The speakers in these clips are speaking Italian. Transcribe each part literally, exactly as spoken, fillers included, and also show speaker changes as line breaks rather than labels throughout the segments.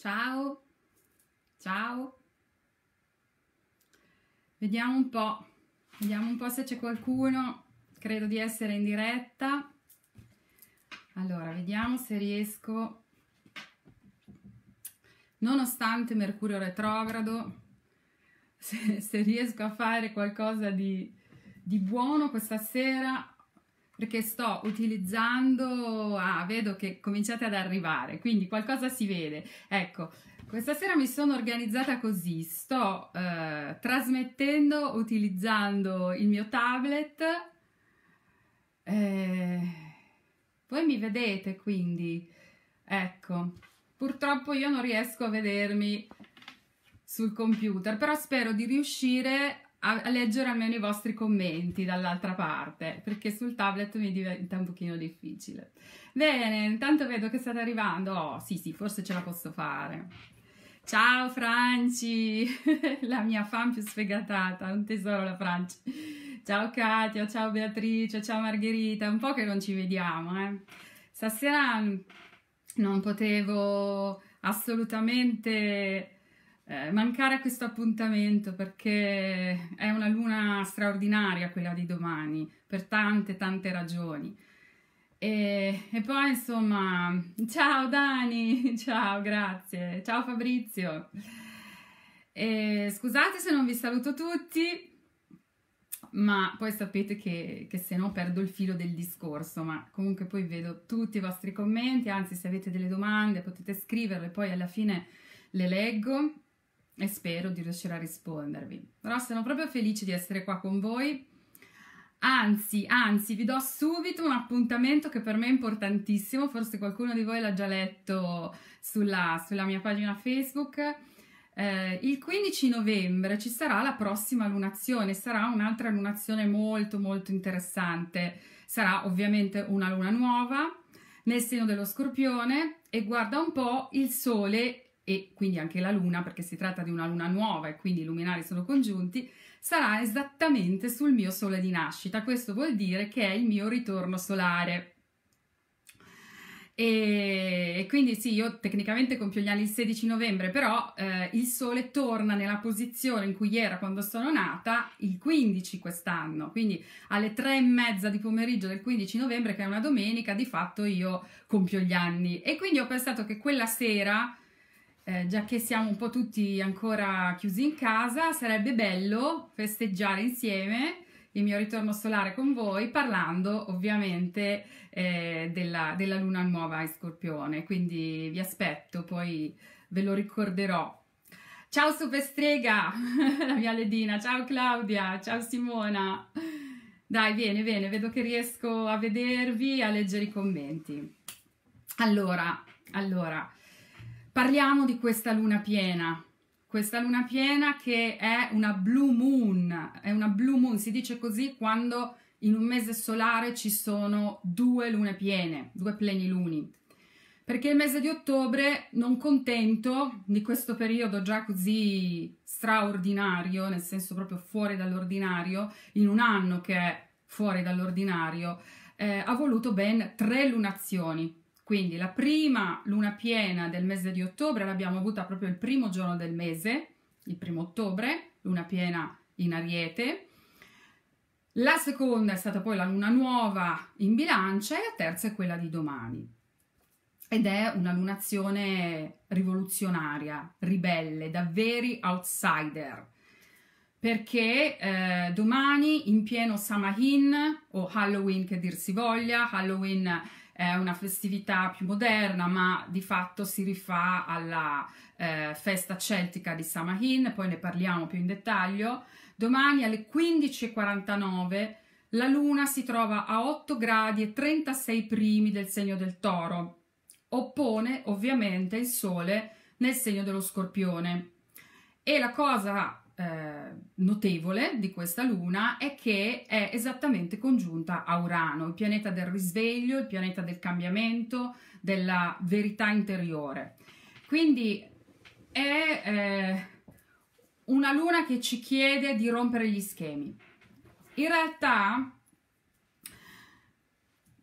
Ciao, ciao. Vediamo un po', vediamo un po' se c'è qualcuno. Credo di essere in diretta. Allora, vediamo se riesco, nonostante Mercurio retrogrado, se, se riesco a fare qualcosa di, di buono questa sera, perché sto utilizzando, ah, vedo che cominciate ad arrivare, quindi qualcosa si vede. Ecco, questa sera mi sono organizzata così, sto eh, trasmettendo utilizzando il mio tablet, eh, voi mi vedete quindi, ecco, purtroppo io non riesco a vedermi sul computer, però spero di riuscire a, a leggere almeno i vostri commenti dall'altra parte, perché sul tablet mi diventa un pochino difficile. Bene, intanto vedo che state arrivando. Oh, sì, sì, forse ce la posso fare. Ciao Franci, la mia fan più sfegatata, un tesoro la Franci. Ciao Katia, ciao Beatrice, ciao Margherita, un po' che non ci vediamo, eh. Stasera non potevo assolutamente eh, mancare a questo appuntamento, perché è una luna straordinaria quella di domani, per tante tante ragioni. E, e poi insomma, ciao Dani, ciao, grazie, ciao Fabrizio. E, scusate se non vi saluto tutti, ma poi sapete che, che se no perdo il filo del discorso, ma comunque poi vedo tutti i vostri commenti, anzi se avete delle domande potete scriverle, poi alla fine le leggo e spero di riuscire a rispondervi. Però sono proprio felice di essere qua con voi, anzi, anzi vi do subito un appuntamento che per me è importantissimo, forse qualcuno di voi l'ha già letto sulla, sulla mia pagina Facebook. Eh, il quindici novembre ci sarà la prossima lunazione, sarà un'altra lunazione molto molto interessante, sarà ovviamente una luna nuova nel segno dello Scorpione e guarda un po' il Sole e quindi anche la Luna, perché si tratta di una luna nuova e quindi i luminari sono congiunti, sarà esattamente sul mio Sole di nascita. Questo vuol dire che è il mio ritorno solare. E quindi sì, io tecnicamente compio gli anni il sedici novembre, però eh, il Sole torna nella posizione in cui era quando sono nata il quindici quest'anno, quindi alle tre e mezza di pomeriggio del quindici novembre, che è una domenica, di fatto io compio gli anni. E quindi ho pensato che quella sera, eh, già che siamo un po' tutti ancora chiusi in casa, sarebbe bello festeggiare insieme il mio ritorno solare con voi, parlando ovviamente eh, della, della luna nuova in Scorpione, quindi vi aspetto, poi ve lo ricorderò. Ciao Superstrega, la mia Ledina, ciao Claudia, ciao Simona. Dai, vieni, vieni, vedo che riesco a vedervi, a leggere i commenti. Allora, allora, parliamo di questa luna piena. Questa luna piena che è una blue moon, è una blue moon, si dice così quando in un mese solare ci sono due lune piene, due pleniluni. Perché il mese di ottobre, non contento di questo periodo già così straordinario, nel senso proprio fuori dall'ordinario, in un anno che è fuori dall'ordinario, eh, ha voluto ben tre lunazioni. Quindi la prima luna piena del mese di ottobre l'abbiamo avuta proprio il primo giorno del mese, il primo ottobre, luna piena in Ariete. La seconda è stata poi la luna nuova in Bilancia e la terza è quella di domani. Ed è una lunazione rivoluzionaria, ribelle, da veri outsider. Perché eh, domani in pieno Samhain, o Halloween che dir si voglia, Halloween è una festività più moderna, ma di fatto si rifà alla eh, festa celtica di Samhain, poi ne parliamo più in dettaglio. Domani alle quindici e quarantanove la Luna si trova a otto gradi e trentasei primi del segno del Toro. Oppone ovviamente il Sole nel segno dello Scorpione. E la cosa Eh, notevole di questa luna è che è esattamente congiunta a Urano, il pianeta del risveglio, il pianeta del cambiamento, della verità interiore. Quindi è eh, una luna che ci chiede di rompere gli schemi. In realtà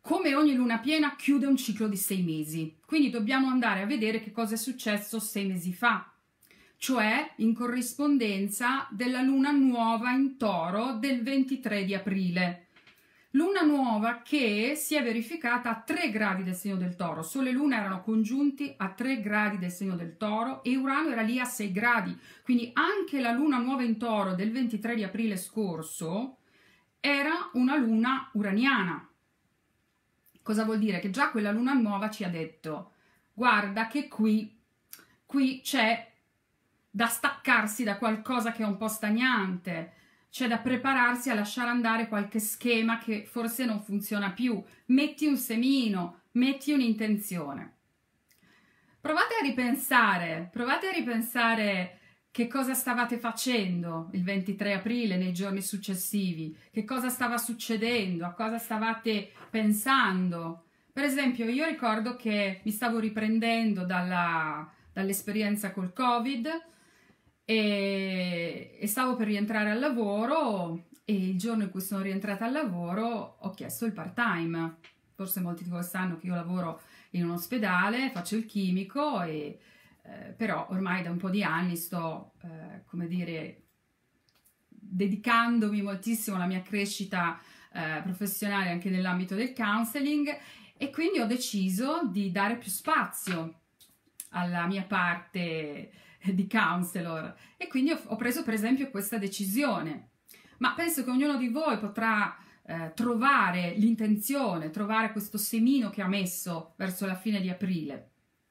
come ogni luna piena chiude un ciclo di sei mesi, quindi dobbiamo andare a vedere che cosa è successo sei mesi fa, cioè in corrispondenza della luna nuova in Toro del ventitré di aprile. Luna nuova che si è verificata a tre gradi del segno del Toro. Sole e Luna erano congiunti a tre gradi del segno del Toro e Urano era lì a sei gradi. Quindi anche la luna nuova in Toro del ventitré di aprile scorso era una luna uraniana. Cosa vuol dire? Che già quella luna nuova ci ha detto: guarda che qui, qui c'è da staccarsi da qualcosa che è un po' stagnante. C'è da prepararsi a lasciare andare qualche schema che forse non funziona più. Metti un semino, metti un'intenzione. Provate a ripensare, provate a ripensare che cosa stavate facendo il ventitré aprile, nei giorni successivi, che cosa stava succedendo, a cosa stavate pensando. Per esempio, io ricordo che mi stavo riprendendo dalla, dall'esperienza col Covid, E, e stavo per rientrare al lavoro e il giorno in cui sono rientrata al lavoro ho chiesto il part-time. Forse molti di voi sanno che io lavoro in un ospedale, faccio il chimico, e, eh, però ormai da un po' di anni sto, eh, come dire, dedicandomi moltissimo alla mia crescita eh, professionale anche nell'ambito del counseling, e quindi ho deciso di dare più spazio alla mia parte di counselor, e quindi ho, ho preso per esempio questa decisione. Ma penso che ognuno di voi potrà eh, trovare l'intenzione, trovare questo semino che ha messo verso la fine di aprile.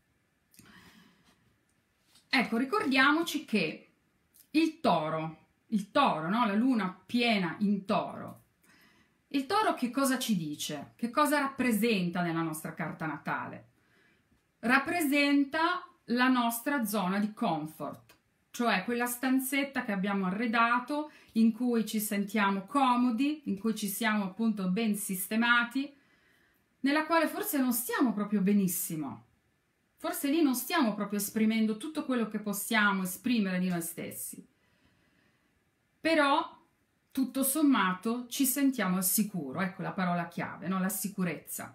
Ecco, ricordiamoci che il Toro, il Toro, no? La luna piena in Toro. Il Toro che cosa ci dice? Che cosa rappresenta nella nostra carta natale? Rappresenta la nostra zona di comfort, cioè quella stanzetta che abbiamo arredato, in cui ci sentiamo comodi, in cui ci siamo appunto ben sistemati, nella quale forse non stiamo proprio benissimo, forse lì non stiamo proprio esprimendo tutto quello che possiamo esprimere di noi stessi, però tutto sommato ci sentiamo al sicuro, ecco la parola chiave, no? La sicurezza.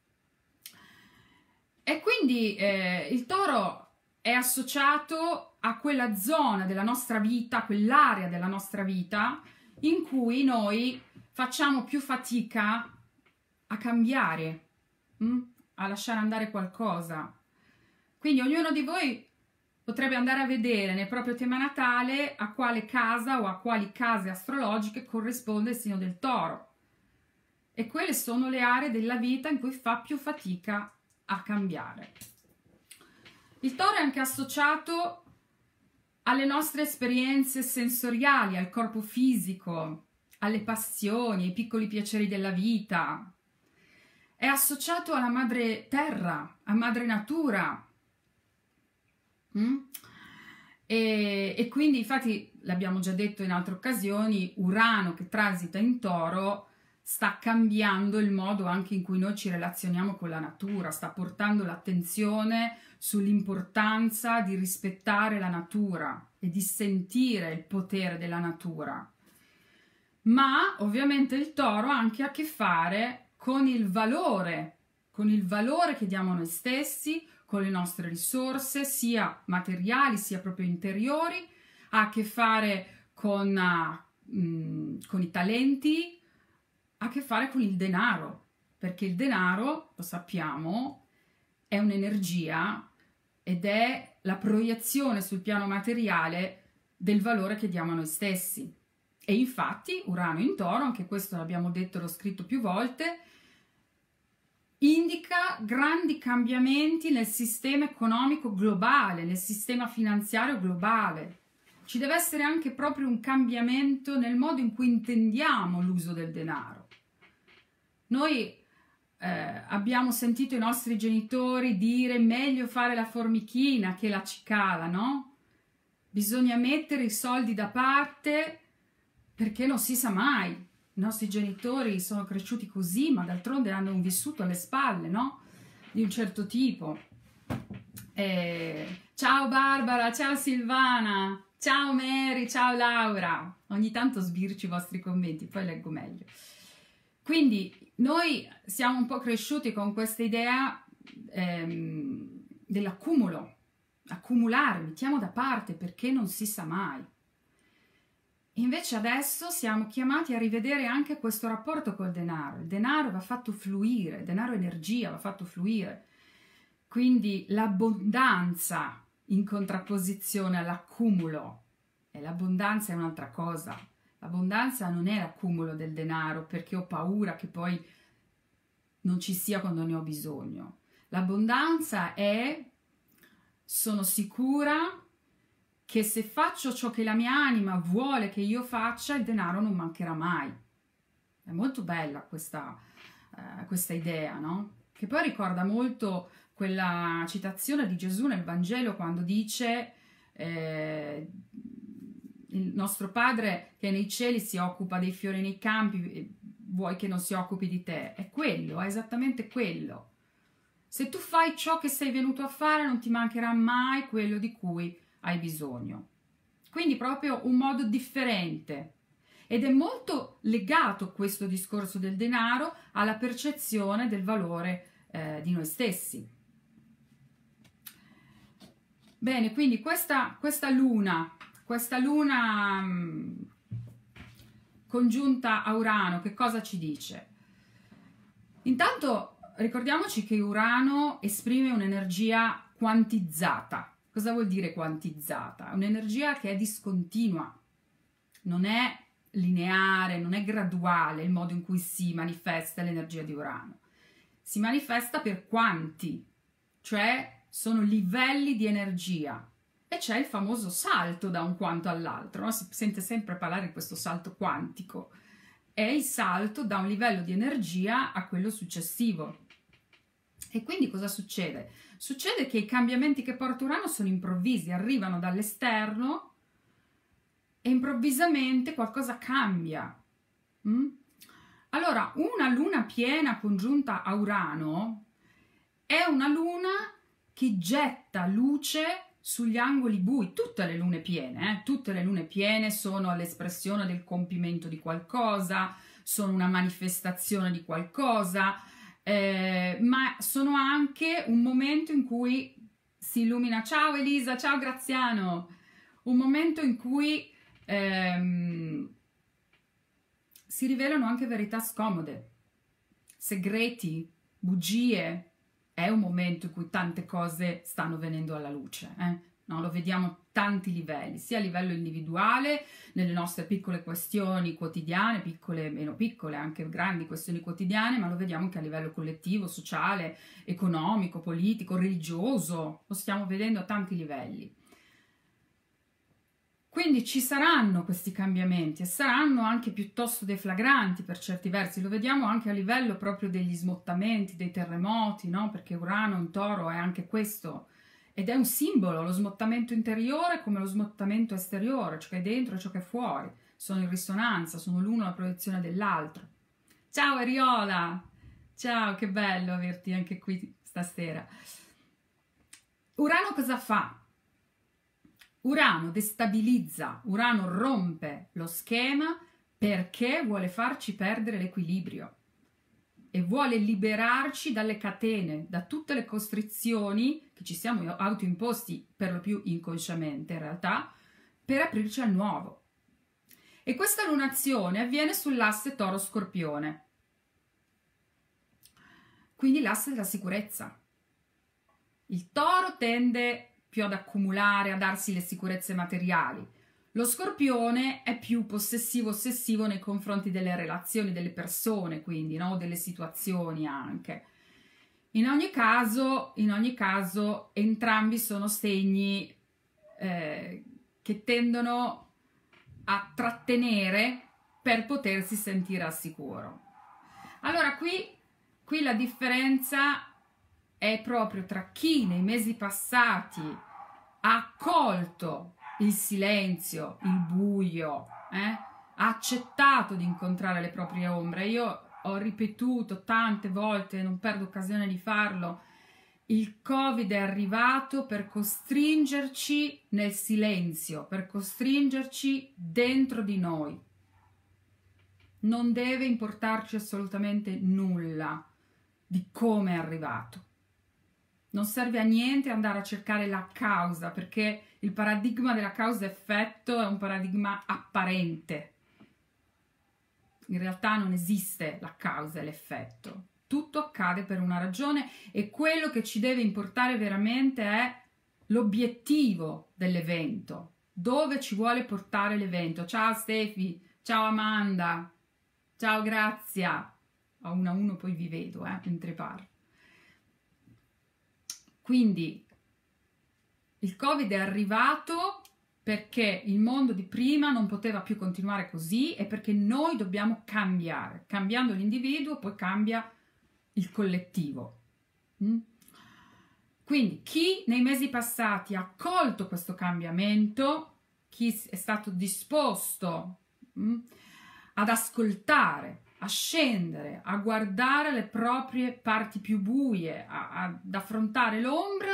E quindi eh, il Toro è associato a quella zona della nostra vita, quell'area della nostra vita in cui noi facciamo più fatica a cambiare, mh? a lasciare andare qualcosa. Quindi ognuno di voi potrebbe andare a vedere nel proprio tema natale a quale casa o a quali case astrologiche corrisponde il segno del Toro. E quelle sono le aree della vita in cui fa più fatica a cambiare. Il Toro è anche associato alle nostre esperienze sensoriali, al corpo fisico, alle passioni, ai piccoli piaceri della vita. È associato alla madre terra, a madre natura. Mm? E, e quindi, infatti, l'abbiamo già detto in altre occasioni, Urano che transita in Toro sta cambiando il modo anche in cui noi ci relazioniamo con la natura, sta portando l'attenzione sull'importanza di rispettare la natura e di sentire il potere della natura. Ma ovviamente il Toro ha anche a che fare con il valore, con il valore che diamo a noi stessi, con le nostre risorse, sia materiali sia proprio interiori, ha a che fare con, uh, mh, con i talenti, ha a che fare con il denaro, perché il denaro, lo sappiamo, è un'energia ed è la proiezione sul piano materiale del valore che diamo a noi stessi. E infatti Urano in Toro, anche questo l'abbiamo detto e l'ho scritto più volte, indica grandi cambiamenti nel sistema economico globale, nel sistema finanziario globale. Ci deve essere anche proprio un cambiamento nel modo in cui intendiamo l'uso del denaro. Noi eh, abbiamo sentito i nostri genitori dire meglio fare la formichina che la cicala, no? Bisogna mettere i soldi da parte perché non si sa mai. I nostri genitori sono cresciuti così, ma d'altronde hanno un vissuto alle spalle, no? Di un certo tipo. Eh, ciao Barbara, ciao Silvana, ciao Mary, ciao Laura. Ogni tanto sbircio i vostri commenti, poi leggo meglio. Quindi noi siamo un po' cresciuti con questa idea ehm, dell'accumulo, accumulare, mettiamo da parte perché non si sa mai. Invece adesso siamo chiamati a rivedere anche questo rapporto col denaro. Il denaro va fatto fluire, il denaro è energia, va fatto fluire. Quindi l'abbondanza in contrapposizione all'accumulo. E l'abbondanza è un'altra cosa. L'abbondanza non è l'accumulo del denaro perché ho paura che poi non ci sia quando ne ho bisogno. L'abbondanza è: sono sicura che se faccio ciò che la mia anima vuole che io faccia, il denaro non mancherà mai. È molto bella questa, eh, questa idea, no? Che poi ricorda molto quella citazione di Gesù nel Vangelo quando dice eh, il nostro Padre che nei cieli si occupa dei fiori nei campi, vuoi che non si occupi di te? È quello, è esattamente quello. Se tu fai ciò che sei venuto a fare, non ti mancherà mai quello di cui hai bisogno. Quindi proprio un modo differente, ed è molto legato questo discorso del denaro alla percezione del valore eh, di noi stessi. Bene, quindi questa, questa luna, questa luna mh, congiunta a Urano, che cosa ci dice? Intanto ricordiamoci che Urano esprime un'energia quantizzata. Cosa vuol dire quantizzata? Un'energia che è discontinua, non è lineare, non è graduale il modo in cui si manifesta l'energia di Urano. Si manifesta per quanti, cioè sono livelli di energia, e c'è il famoso salto da un quanto all'altro, no? Si sente sempre parlare di questo salto quantico, è il salto da un livello di energia a quello successivo. E quindi cosa succede? Succede che i cambiamenti che porta Urano sono improvvisi, arrivano dall'esterno e improvvisamente qualcosa cambia. Mm? Allora, una luna piena congiunta a Urano è una luna che getta luce sugli angoli bui. Tutte le lune piene, eh? Tutte le lune piene sono l'espressione del compimento di qualcosa, sono una manifestazione di qualcosa, Eh, ma sono anche un momento in cui si illumina. Ciao Elisa, ciao Graziano, un momento in cui ehm, si rivelano anche verità scomode, segreti, bugie. È un momento in cui tante cose stanno venendo alla luce, eh? No, lo vediamo a tanti livelli, sia a livello individuale, nelle nostre piccole questioni quotidiane, piccole, meno piccole, anche grandi questioni quotidiane, ma lo vediamo anche a livello collettivo, sociale, economico, politico, religioso, lo stiamo vedendo a tanti livelli. Quindi ci saranno questi cambiamenti e saranno anche piuttosto deflagranti per certi versi, lo vediamo anche a livello proprio degli smottamenti, dei terremoti, no? Perché Urano in Toro è anche questo, ed è un simbolo, lo smottamento interiore come lo smottamto esteriore, ciò che è dentro e ciò che è fuori, sono in risonanza, sono l'uno la proiezione dell'altro. Ciao Ariola, ciao, che bello averti anche qui stasera. Urano cosa fa? Urano destabilizza, Urano rompe lo schema perché vuole farci perdere l'equilibrio e vuole liberarci dalle catene, da tutte le costrizioni che ci siamo autoimposti per lo più inconsciamente in realtà, per aprirci al nuovo. E questa lunazione avviene sull'asse Toro-Scorpione, quindi l'asse della sicurezza. Il Toro tende più ad accumulare, a darsi le sicurezze materiali. Lo Scorpione è più possessivo, ossessivo nei confronti delle relazioni, delle persone, quindi, no? Delle situazioni anche. In ogni caso, in ogni caso, entrambi sono segni eh, che tendono a trattenere per potersi sentire al sicuro. Allora, qui, qui la differenza è proprio tra chi nei mesi passati ha accolto il silenzio, il buio, eh? Ha accettato di incontrare le proprie ombre. Io ho ripetuto tante volte, non perdo occasione di farlo, il Covid è arrivato per costringerci nel silenzio, per costringerci dentro di noi. non deve importarci assolutamente nulla di come è arrivato. Non serve a niente andare a cercare la causa, perché il paradigma della causa-effetto è un paradigma apparente. In realtà non esiste la causa e l'effetto. Tutto accade per una ragione e quello che ci deve importare veramente è l'obiettivo dell'evento. Dove ci vuole portare l'evento? Ciao Stefi, ciao Amanda, ciao Grazia. A uno a uno poi vi vedo, eh, mentre parlo. Quindi il Covid è arrivato perché il mondo di prima non poteva più continuare così e perché noi dobbiamo cambiare. Cambiando l'individuo poi cambia il collettivo. Mm? Quindi chi nei mesi passati ha accolto questo cambiamento, chi è stato disposto mm, ad ascoltare, a scendere, a guardare le proprie parti più buie, a, a, ad affrontare l'ombra,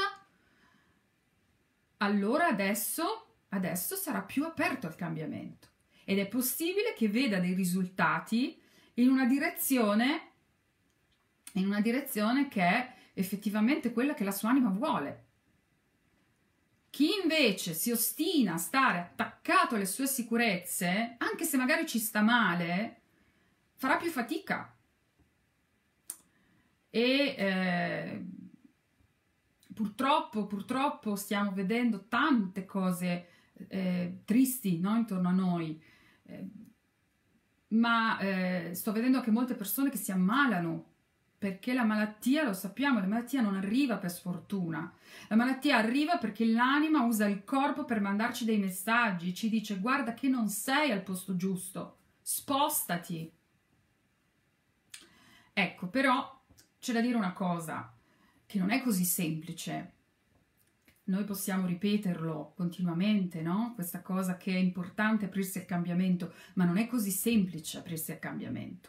allora adesso, adesso sarà più aperto al cambiamento ed è possibile che veda dei risultati in una direzione, in una direzione che è effettivamente quella che la sua anima vuole. Chi invece si ostina a stare attaccato alle sue sicurezze, anche se magari ci sta male, farà più fatica. E eh, purtroppo, purtroppo stiamo vedendo tante cose eh, tristi, no, intorno a noi. Eh, ma eh, sto vedendo anche molte persone che si ammalano, perché la malattia, lo sappiamo, la malattia non arriva per sfortuna. La malattia arriva perché l'anima usa il corpo per mandarci dei messaggi, ci dice guarda che non sei al posto giusto, spostati. Ecco, però c'è da dire una cosa, che non è così semplice. Noi possiamo ripeterlo continuamente, no? Questa cosa che è importante aprirsi al cambiamento, ma non è così semplice aprirsi al cambiamento.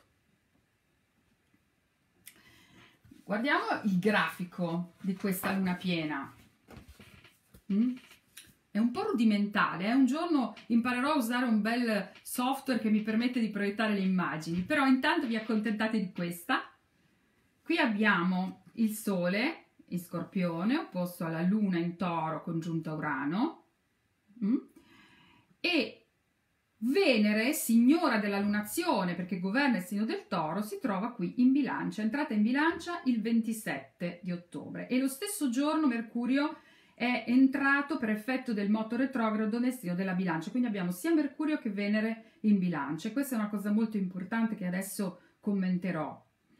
Guardiamo il grafico di questa luna piena. Mm? È un po' rudimentale, eh? Un giorno imparerò a usare un bel software che mi permette di proiettare le immagini, però intanto vi accontentate di questa. Qui abbiamo il Sole in Scorpione, opposto alla Luna in Toro, congiunta a Urano, mm? e Venere, signora della lunazione, perché governa il segno del Toro, si trova qui in Bilancia, è entrata in Bilancia il ventisette di ottobre e lo stesso giorno Mercurio è entrato per effetto del moto retrogrado nel segno della Bilancia, quindi abbiamo sia Mercurio che Venere in Bilancia e questa è una cosa molto importante che adesso commenterò.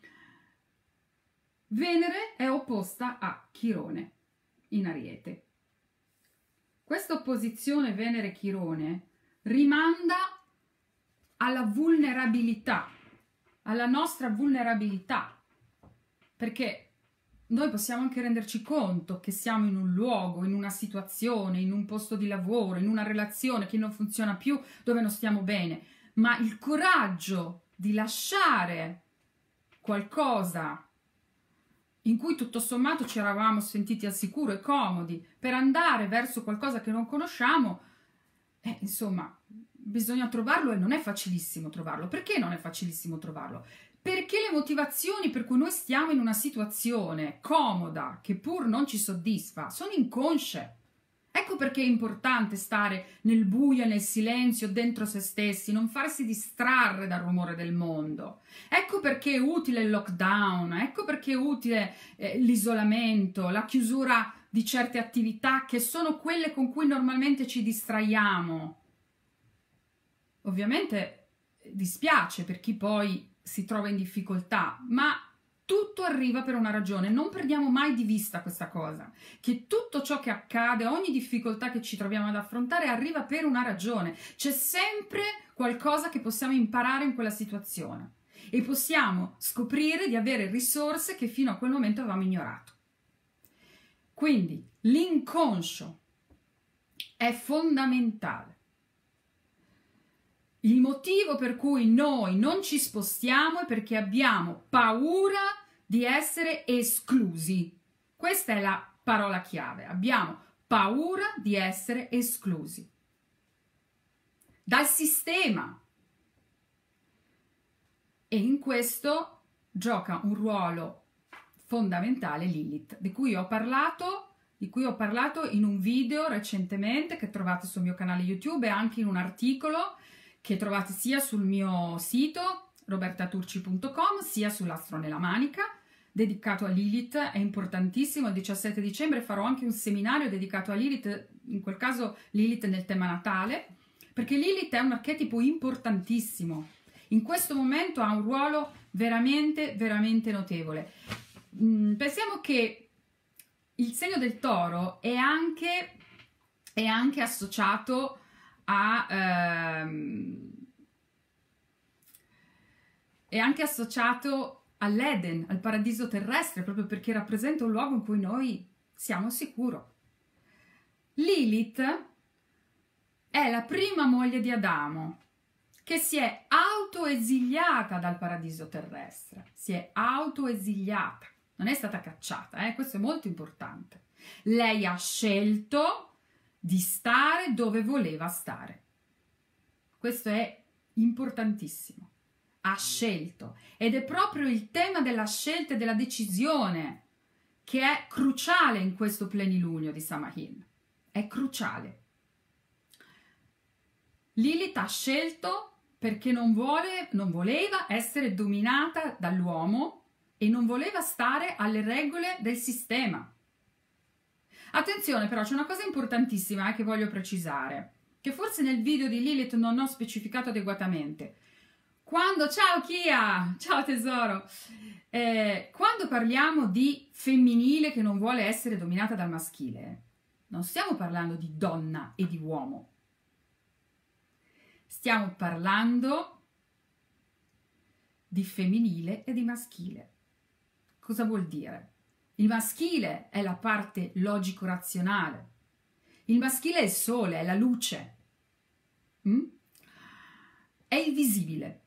Venere è opposta a Chirone in Ariete. Questa opposizione Venere-Chirone rimanda alla vulnerabilità, alla nostra vulnerabilità, perché noi possiamo anche renderci conto che siamo in un luogo, in una situazione, in un posto di lavoro, in una relazione che non funziona più, dove non stiamo bene, ma il coraggio di lasciare qualcosa in cui tutto sommato ci eravamo sentiti al sicuro e comodi per andare verso qualcosa che non conosciamo, eh, insomma, bisogna trovarlo e non è facilissimo trovarlo. Perché non è facilissimo trovarlo? Perché le motivazioni per cui noi stiamo in una situazione comoda, che pur non ci soddisfa, sono inconsce. Ecco perché è importante stare nel buio e nel silenzio dentro se stessi, non farsi distrarre dal rumore del mondo. Ecco perché è utile il lockdown, ecco perché è utile eh, l'isolamento, la chiusura di certe attività che sono quelle con cui normalmente ci distraiamo. Ovviamente dispiace per chi poi si trova in difficoltà, ma tutto arriva per una ragione. Non perdiamo mai di vista questa cosa, che tutto ciò che accade, ogni difficoltà che ci troviamo ad affrontare arriva per una ragione. C'è sempre qualcosa che possiamo imparare in quella situazione e possiamo scoprire di avere risorse che fino a quel momento avevamo ignorato. Quindi l'inconscio è fondamentale. Il motivo per cui noi non ci spostiamo è perché abbiamo paura di essere esclusi. Questa è la parola chiave. Abbiamo paura di essere esclusi dal sistema. E in questo gioca un ruolo fondamentale Lilith, di cui ho parlato, di cui ho parlato in un video recentemente che trovate sul mio canale YouTube e anche in un articolo che trovate sia sul mio sito robertaturci punto com sia sull'Astro nella Manica, dedicato a Lilith. È importantissimo. Il diciassette dicembre farò anche un seminario dedicato a Lilith, in quel caso Lilith nel tema natale, perché Lilith è un archetipo importantissimo. In questo momento ha un ruolo veramente, veramente notevole. Mm, pensiamo che il segno del Toro è anche, è anche associato a... Ehm, è anche associato all'Eden, al paradiso terrestre, proprio perché rappresenta un luogo in cui noi siamo sicuri. Lilith è la prima moglie di Adamo, che si è autoesiliata dal paradiso terrestre, si è autoesiliata, non è stata cacciata, eh? Questo è molto importante. Lei ha scelto di stare dove voleva stare. Questo è importantissimo. Ha scelto, ed è proprio il tema della scelta e della decisione che è cruciale in questo plenilunio di Samhain. È cruciale. Lilith ha scelto perché non, vuole, non voleva essere dominata dall'uomo e non voleva stare alle regole del sistema. Attenzione però, c'è una cosa importantissima eh, che voglio precisare, che forse nel video di Lilith non ho specificato adeguatamente. Quando, ciao Kia, ciao tesoro, eh, quando parliamo di femminile che non vuole essere dominata dal maschile, non stiamo parlando di donna e di uomo. Stiamo parlando di femminile e di maschile. Cosa vuol dire? Il maschile è la parte logico-razionale. Il maschile è il sole, è la luce. Mm? È il visibile.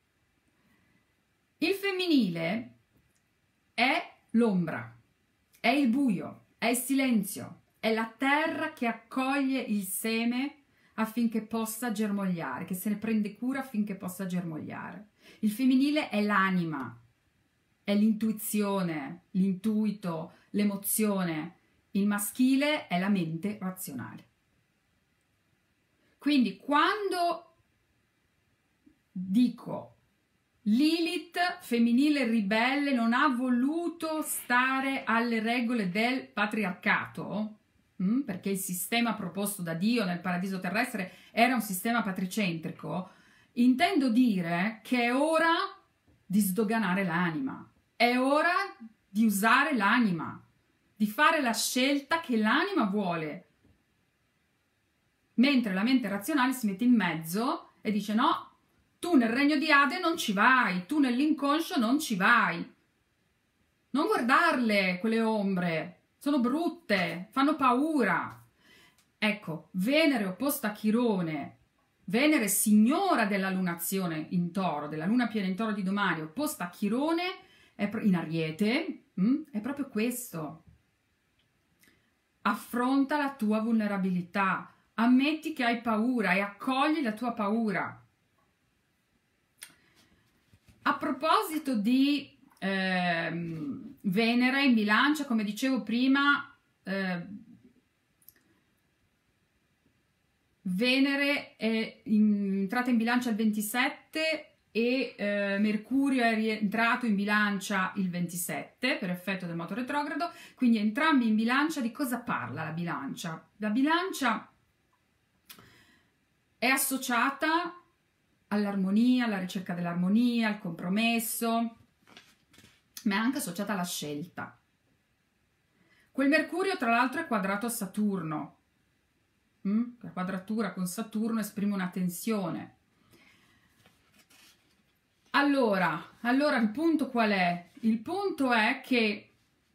Il femminile è l'ombra, è il buio, è il silenzio, è la terra che accoglie il seme affinché possa germogliare, che se ne prende cura affinché possa germogliare. Il femminile è l'anima, è l'intuizione, l'intuito, l'emozione. Il maschile è la mente razionale. Quindi quando dico Lilith, femminile ribelle, non ha voluto stare alle regole del patriarcato, mh, perché il sistema proposto da Dio nel paradiso terrestre era un sistema patricentrico, intendo dire che è ora di sdoganare l'anima, è ora di usare l'anima, di fare la scelta che l'anima vuole, mentre la mente razionale si mette in mezzo e dice no, tu nel regno di Ade non ci vai, tu nell'inconscio non ci vai. Non guardarle quelle ombre, sono brutte, fanno paura. Ecco, Venere opposta a Chirone, Venere signora della lunazione in Toro, della luna piena in Toro di domani, opposta a Chirone in Ariete, hm? È proprio questo. Affronta la tua vulnerabilità, ammetti che hai paura e accogli la tua paura. A proposito di eh, Venere in bilancia, come dicevo prima, eh, Venere è in, entrata in bilancia il ventisette e eh, Mercurio è rientrato in bilancia il ventisette per effetto del moto retrogrado, quindi entrambi in bilancia. Di cosa parla la bilancia? La bilancia è associata all'armonia, alla ricerca dell'armonia, al compromesso, ma è anche associata alla scelta. Quel Mercurio, tra l'altro, è quadrato a Saturno. Mm? La quadratura con Saturno esprime una tensione. Allora, allora, il punto qual è? Il punto è che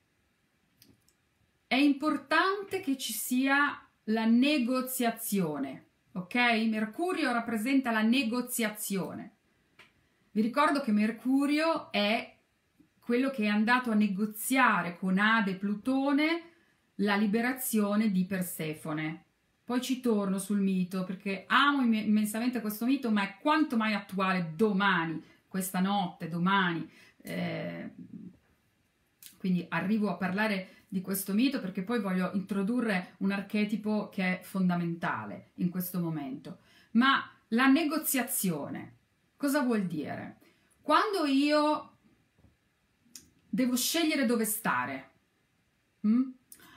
è importante che ci sia la negoziazione. Ok? Mercurio rappresenta la negoziazione. Vi ricordo che Mercurio è quello che è andato a negoziare con Ade e Plutone la liberazione di Persefone. Poi ci torno sul mito perché amo immensamente questo mito, ma è quanto mai attuale domani questa notte, domani, eh, quindi arrivo a parlare di questo mito perché poi voglio introdurre un archetipo che è fondamentale in questo momento. Ma la negoziazione, cosa vuol dire? Quando io devo scegliere dove stare, hm?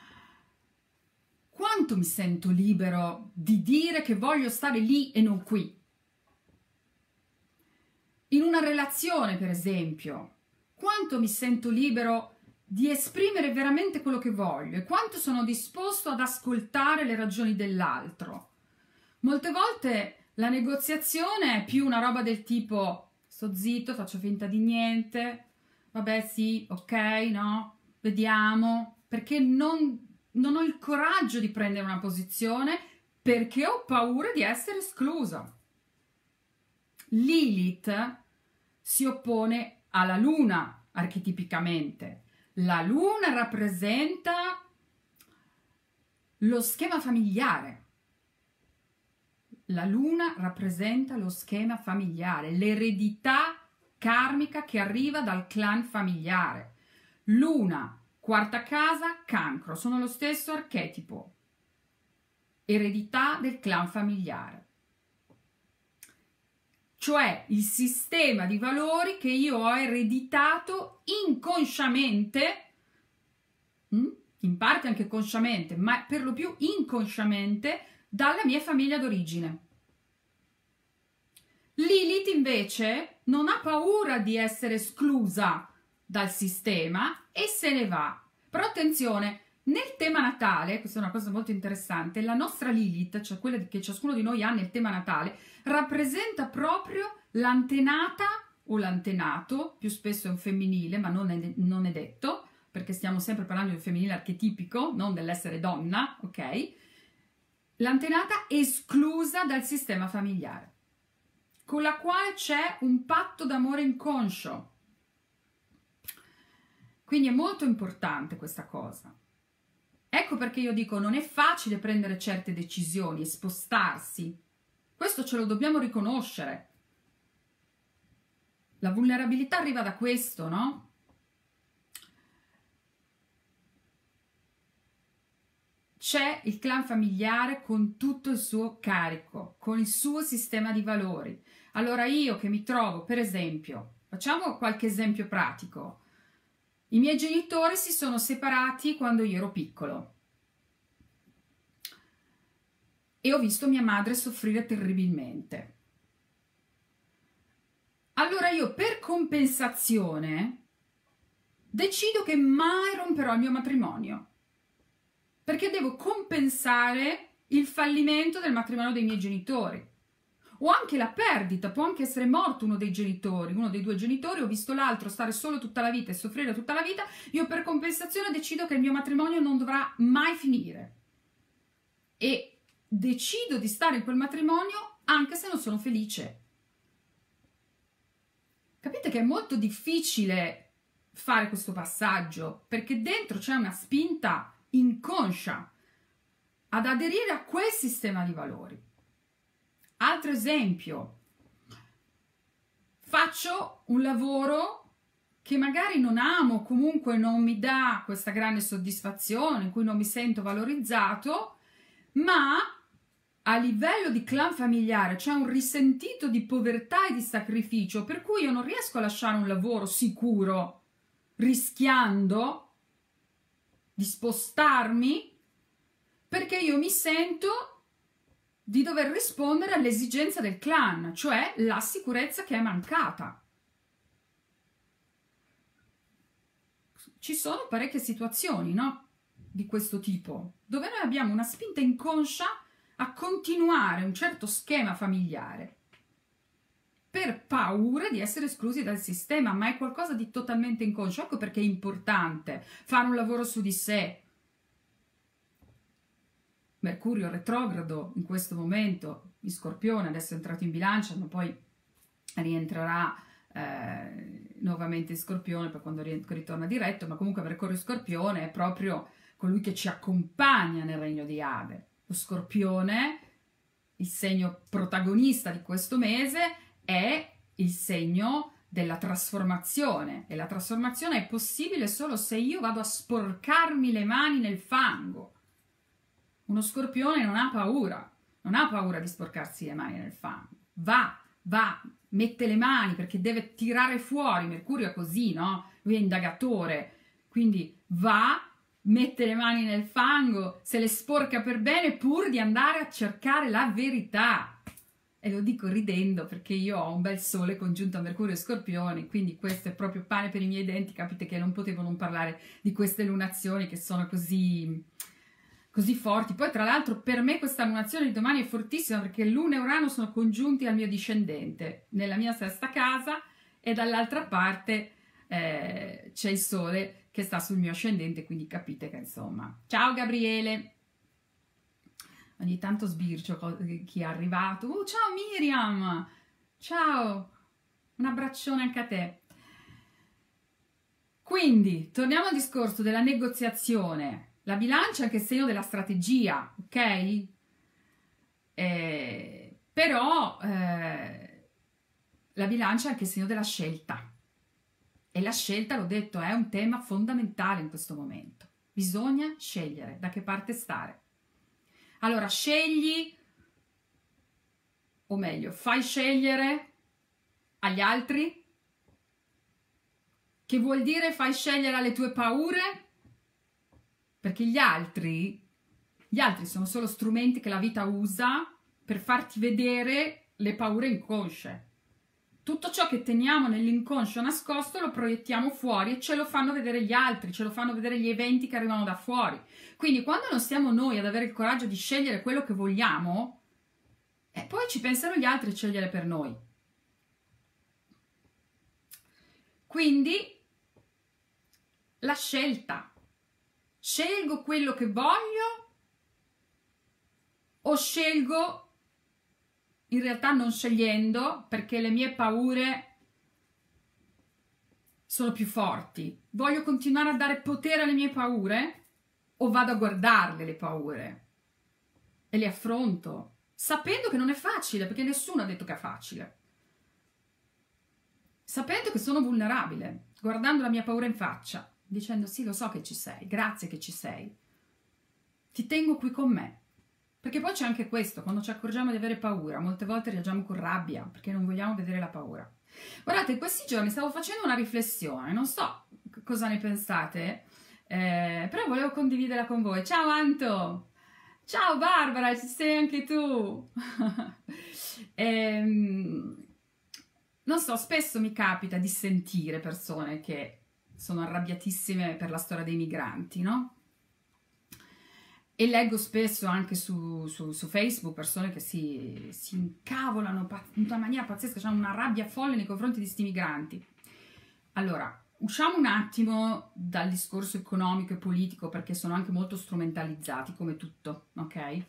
Quanto mi sento libero di dire che voglio stare lì e non qui? In una relazione, per esempio, quanto mi sento libero di esprimere veramente quello che voglio e quanto sono disposto ad ascoltare le ragioni dell'altro? Molte volte la negoziazione è più una roba del tipo sto zitto, faccio finta di niente, vabbè sì, ok, no, vediamo, perché non, non ho il coraggio di prendere una posizione perché ho paura di essere esclusa. Lilith si oppone alla luna archetipicamente. La luna rappresenta lo schema familiare. La luna rappresenta lo schema familiare, l'eredità karmica che arriva dal clan familiare. Luna, quarta casa, cancro, sono lo stesso archetipo. Eredità del clan familiare. Cioè il sistema di valori che io ho ereditato inconsciamente, in parte anche consciamente, ma per lo più inconsciamente, dalla mia famiglia d'origine. Lilith invece non ha paura di essere esclusa dal sistema e se ne va. Però attenzione, nel tema natale, questa è una cosa molto interessante, la nostra Lilith, cioè quella che ciascuno di noi ha nel tema natale, rappresenta proprio l'antenata o l'antenato, più spesso è un femminile, ma non è, non è detto, perché stiamo sempre parlando di un femminile archetipico, non dell'essere donna, ok? L'antenata esclusa dal sistema familiare, con la quale c'è un patto d'amore inconscio. Quindi è molto importante questa cosa. Ecco perché io dico non è facile prendere certe decisioni e spostarsi. Questo ce lo dobbiamo riconoscere. La vulnerabilità arriva da questo, no? C'è il clan familiare con tutto il suo carico, con il suo sistema di valori. Allora io che mi trovo, per esempio, facciamo qualche esempio pratico. I miei genitori si sono separati quando io ero piccolo e ho visto mia madre soffrire terribilmente. Allora io per compensazione decido che mai romperò il mio matrimonio, perché devo compensare il fallimento del matrimonio dei miei genitori. O anche la perdita, può anche essere morto uno dei genitori, uno dei due genitori, ho visto l'altro stare solo tutta la vita e soffrire tutta la vita, io per compensazione decido che il mio matrimonio non dovrà mai finire. E decido di stare in quel matrimonio anche se non sono felice. Capite che è molto difficile fare questo passaggio, perché dentro c'è una spinta inconscia ad aderire a quel sistema di valori. Altro esempio, faccio un lavoro che magari non amo, comunque non mi dà questa grande soddisfazione, in cui non mi sento valorizzato, ma a livello di clan familiare c'è un risentito di povertà e di sacrificio, per cui io non riesco a lasciare un lavoro sicuro, rischiando di spostarmi, perché io mi sento di dover rispondere all'esigenza del clan, cioè la sicurezza che è mancata. Ci sono parecchie situazioni, no? Di questo tipo, dove noi abbiamo una spinta inconscia a continuare un certo schema familiare per paura di essere esclusi dal sistema, ma è qualcosa di totalmente inconscio. Ecco perché è importante fare un lavoro su di sé. Mercurio retrogrado in questo momento in Scorpione, adesso è entrato in Bilancia, ma poi rientrerà eh, nuovamente in Scorpione per quando ritorna diretto, ma comunque Mercurio Scorpione è proprio colui che ci accompagna nel regno di Ade. Lo Scorpione, il segno protagonista di questo mese, è il segno della trasformazione, e la trasformazione è possibile solo se io vado a sporcarmi le mani nel fango. Uno scorpione non ha paura, non ha paura di sporcarsi le mani nel fango, va, va, mette le mani perché deve tirare fuori. Mercurio è così, no? Lui è indagatore, quindi va, mette le mani nel fango, se le sporca per bene pur di andare a cercare la verità. E lo dico ridendo perché io ho un bel sole congiunto a Mercurio e Scorpione, quindi questo è proprio pane per i miei denti. Capite che non potevo non parlare di queste lunazioni che sono così, così forti. Poi tra l'altro per me questa lunazione di domani è fortissima perché Luna e Urano sono congiunti al mio discendente, nella mia sesta casa, e dall'altra parte eh, c'è il Sole che sta sul mio ascendente, quindi capite che insomma... Ciao Gabriele! Ogni tanto sbircio chi è arrivato. Oh, ciao Miriam! Ciao! Un abbraccione anche a te. Quindi, torniamo al discorso della negoziazione. La bilancia è anche il segno della strategia, ok? Eh, però eh, la bilancia è anche il segno della scelta. E la scelta, l'ho detto, è un tema fondamentale in questo momento. Bisogna scegliere da che parte stare. Allora, scegli, o meglio, fai scegliere agli altri, che vuol dire fai scegliere alle tue paure, perché gli altri, gli altri sono solo strumenti che la vita usa per farti vedere le paure inconsce. Tutto ciò che teniamo nell'inconscio nascosto lo proiettiamo fuori e ce lo fanno vedere gli altri, ce lo fanno vedere gli eventi che arrivano da fuori. Quindi quando non siamo noi ad avere il coraggio di scegliere quello che vogliamo, eh, poi ci pensano gli altri a scegliere per noi. Quindi la scelta. Scelgo quello che voglio o scelgo in realtà non scegliendo perché le mie paure sono più forti? Voglio continuare a dare potere alle mie paure o vado a guardarle le paure e le affronto sapendo che non è facile, perché nessuno ha detto che è facile, sapendo che sono vulnerabile, guardando la mia paura in faccia, dicendo sì, lo so che ci sei, grazie che ci sei, ti tengo qui con me. Perché poi c'è anche questo, quando ci accorgiamo di avere paura, molte volte reagiamo con rabbia, perché non vogliamo vedere la paura. Guardate, in questi giorni stavo facendo una riflessione, non so cosa ne pensate, eh, però volevo condividerla con voi. Ciao Anto! Ciao Barbara, ci sei anche tu! ehm, non so, spesso mi capita di sentire persone che sono arrabbiatissime per la storia dei migranti, no? E leggo spesso anche su, su, su Facebook persone che si, si incavolano in una maniera pazzesca, hanno una rabbia folle nei confronti di sti migranti. Allora, usciamo un attimo dal discorso economico e politico perché sono anche molto strumentalizzati come tutto, ok?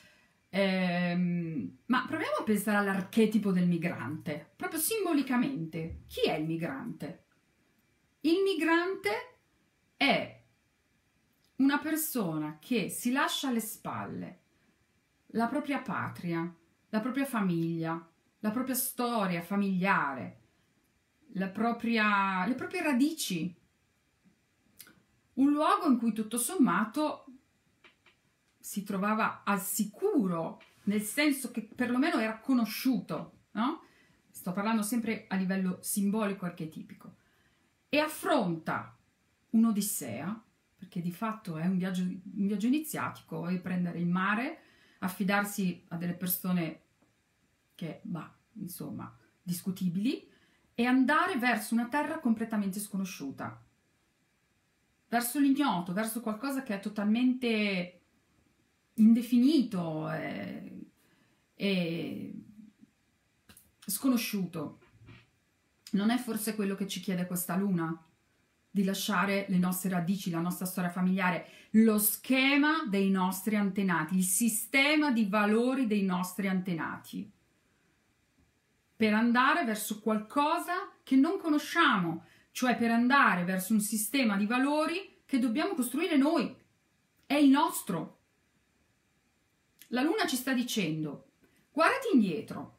Ehm, ma proviamo a pensare all'archetipo del migrante, proprio simbolicamente. Chi è il migrante? Il migrante è una persona che si lascia alle spalle la propria patria, la propria famiglia, la propria storia familiare, la propria, le proprie radici. Un luogo in cui tutto sommato si trovava al sicuro, nel senso che perlomeno era conosciuto, no? Sto parlando sempre a livello simbolico archetipico. E affronta un'odissea, perché di fatto è un viaggio, un viaggio iniziatico, è prendere il mare, affidarsi a delle persone che, bah, insomma, discutibili, e andare verso una terra completamente sconosciuta, verso l'ignoto, verso qualcosa che è totalmente indefinito e, e sconosciuto. Non è forse quello che ci chiede questa luna? Di lasciare le nostre radici, la nostra storia familiare, lo schema dei nostri antenati, il sistema di valori dei nostri antenati, per andare verso qualcosa che non conosciamo, cioè per andare verso un sistema di valori che dobbiamo costruire noi, è il nostro. La luna ci sta dicendo, guardati indietro,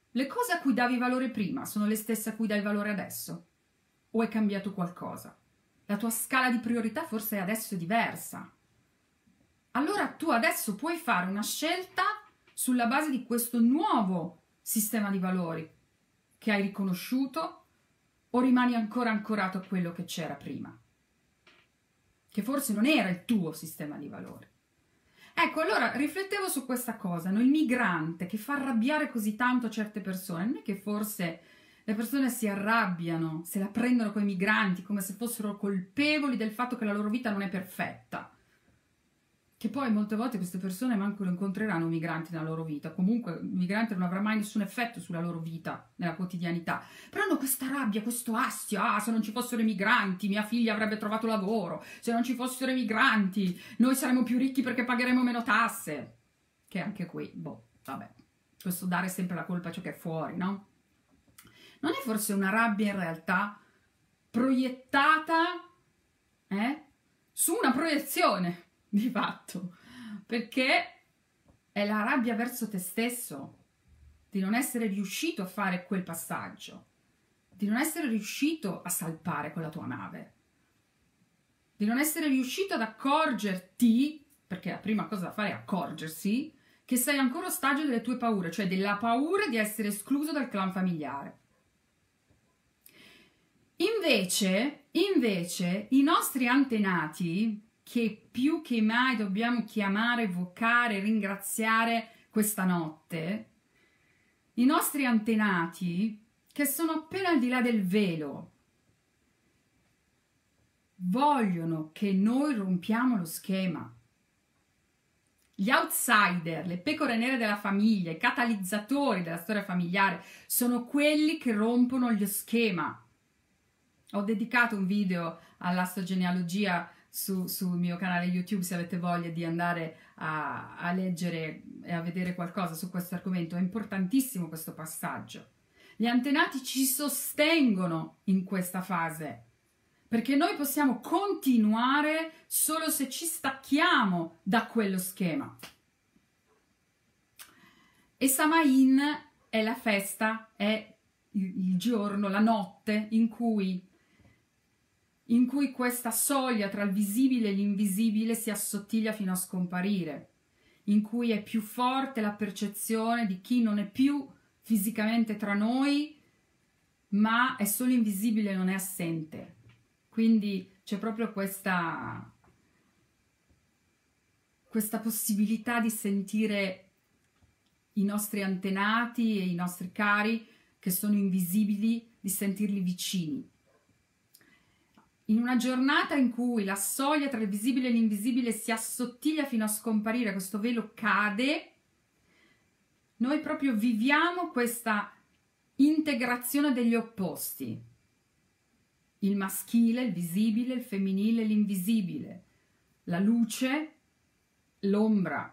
Le cose a cui davi valore prima sono le stesse a cui dai valore adesso? O è cambiato qualcosa? La tua scala di priorità forse adesso è diversa. Allora tu adesso puoi fare una scelta sulla base di questo nuovo sistema di valori che hai riconosciuto, o rimani ancora ancorato a quello che c'era prima, che forse non era il tuo sistema di valori. Ecco, allora riflettevo su questa cosa, no? Il migrante che fa arrabbiare così tanto certe persone, non è che forse le persone si arrabbiano, se la prendono con i migranti come se fossero colpevoli del fatto che la loro vita non è perfetta, che poi molte volte queste persone manco lo incontreranno migranti nella loro vita, comunque il migrante non avrà mai nessun effetto sulla loro vita, nella quotidianità, però hanno questa rabbia, questo astio, ah se non ci fossero i migranti mia figlia avrebbe trovato lavoro, se non ci fossero i migranti noi saremmo più ricchi perché pagheremo meno tasse, che anche qui, boh, vabbè, questo dare sempre la colpa a ciò che è fuori, no? Non è forse una rabbia in realtà proiettata eh, su una proiezione? Di fatto, perché è la rabbia verso te stesso di non essere riuscito a fare quel passaggio, di non essere riuscito a salpare con la tua nave, di non essere riuscito ad accorgerti, perché la prima cosa da fare è accorgersi, che sei ancora ostaggio delle tue paure, cioè della paura di essere escluso dal clan familiare. Invece, invece, i nostri antenati, che più che mai dobbiamo chiamare, evocare, ringraziare questa notte, i nostri antenati, che sono appena al di là del velo, vogliono che noi rompiamo lo schema. Gli outsider, le pecore nere della famiglia, i catalizzatori della storia familiare, sono quelli che rompono lo schema. Ho dedicato un video all'astrogenealogia Su, sul mio canale YouTube, se avete voglia di andare a, a leggere e a vedere qualcosa su questo argomento. È importantissimo questo passaggio. Gli antenati ci sostengono in questa fase, perché noi possiamo continuare solo se ci stacchiamo da quello schema. E Samain è la festa, è il, il giorno, la notte in cui in cui questa soglia tra il visibile e l'invisibile si assottiglia fino a scomparire, in cui è più forte la percezione di chi non è più fisicamente tra noi, ma è solo invisibile e non è assente. Quindi c'è proprio questa, questa possibilità di sentire i nostri antenati e i nostri cari che sono invisibili, di sentirli vicini. In una giornata in cui la soglia tra il visibile e l'invisibile si assottiglia fino a scomparire, questo velo cade, noi proprio viviamo questa integrazione degli opposti. Il maschile, il visibile, il femminile, l'invisibile, la luce, l'ombra.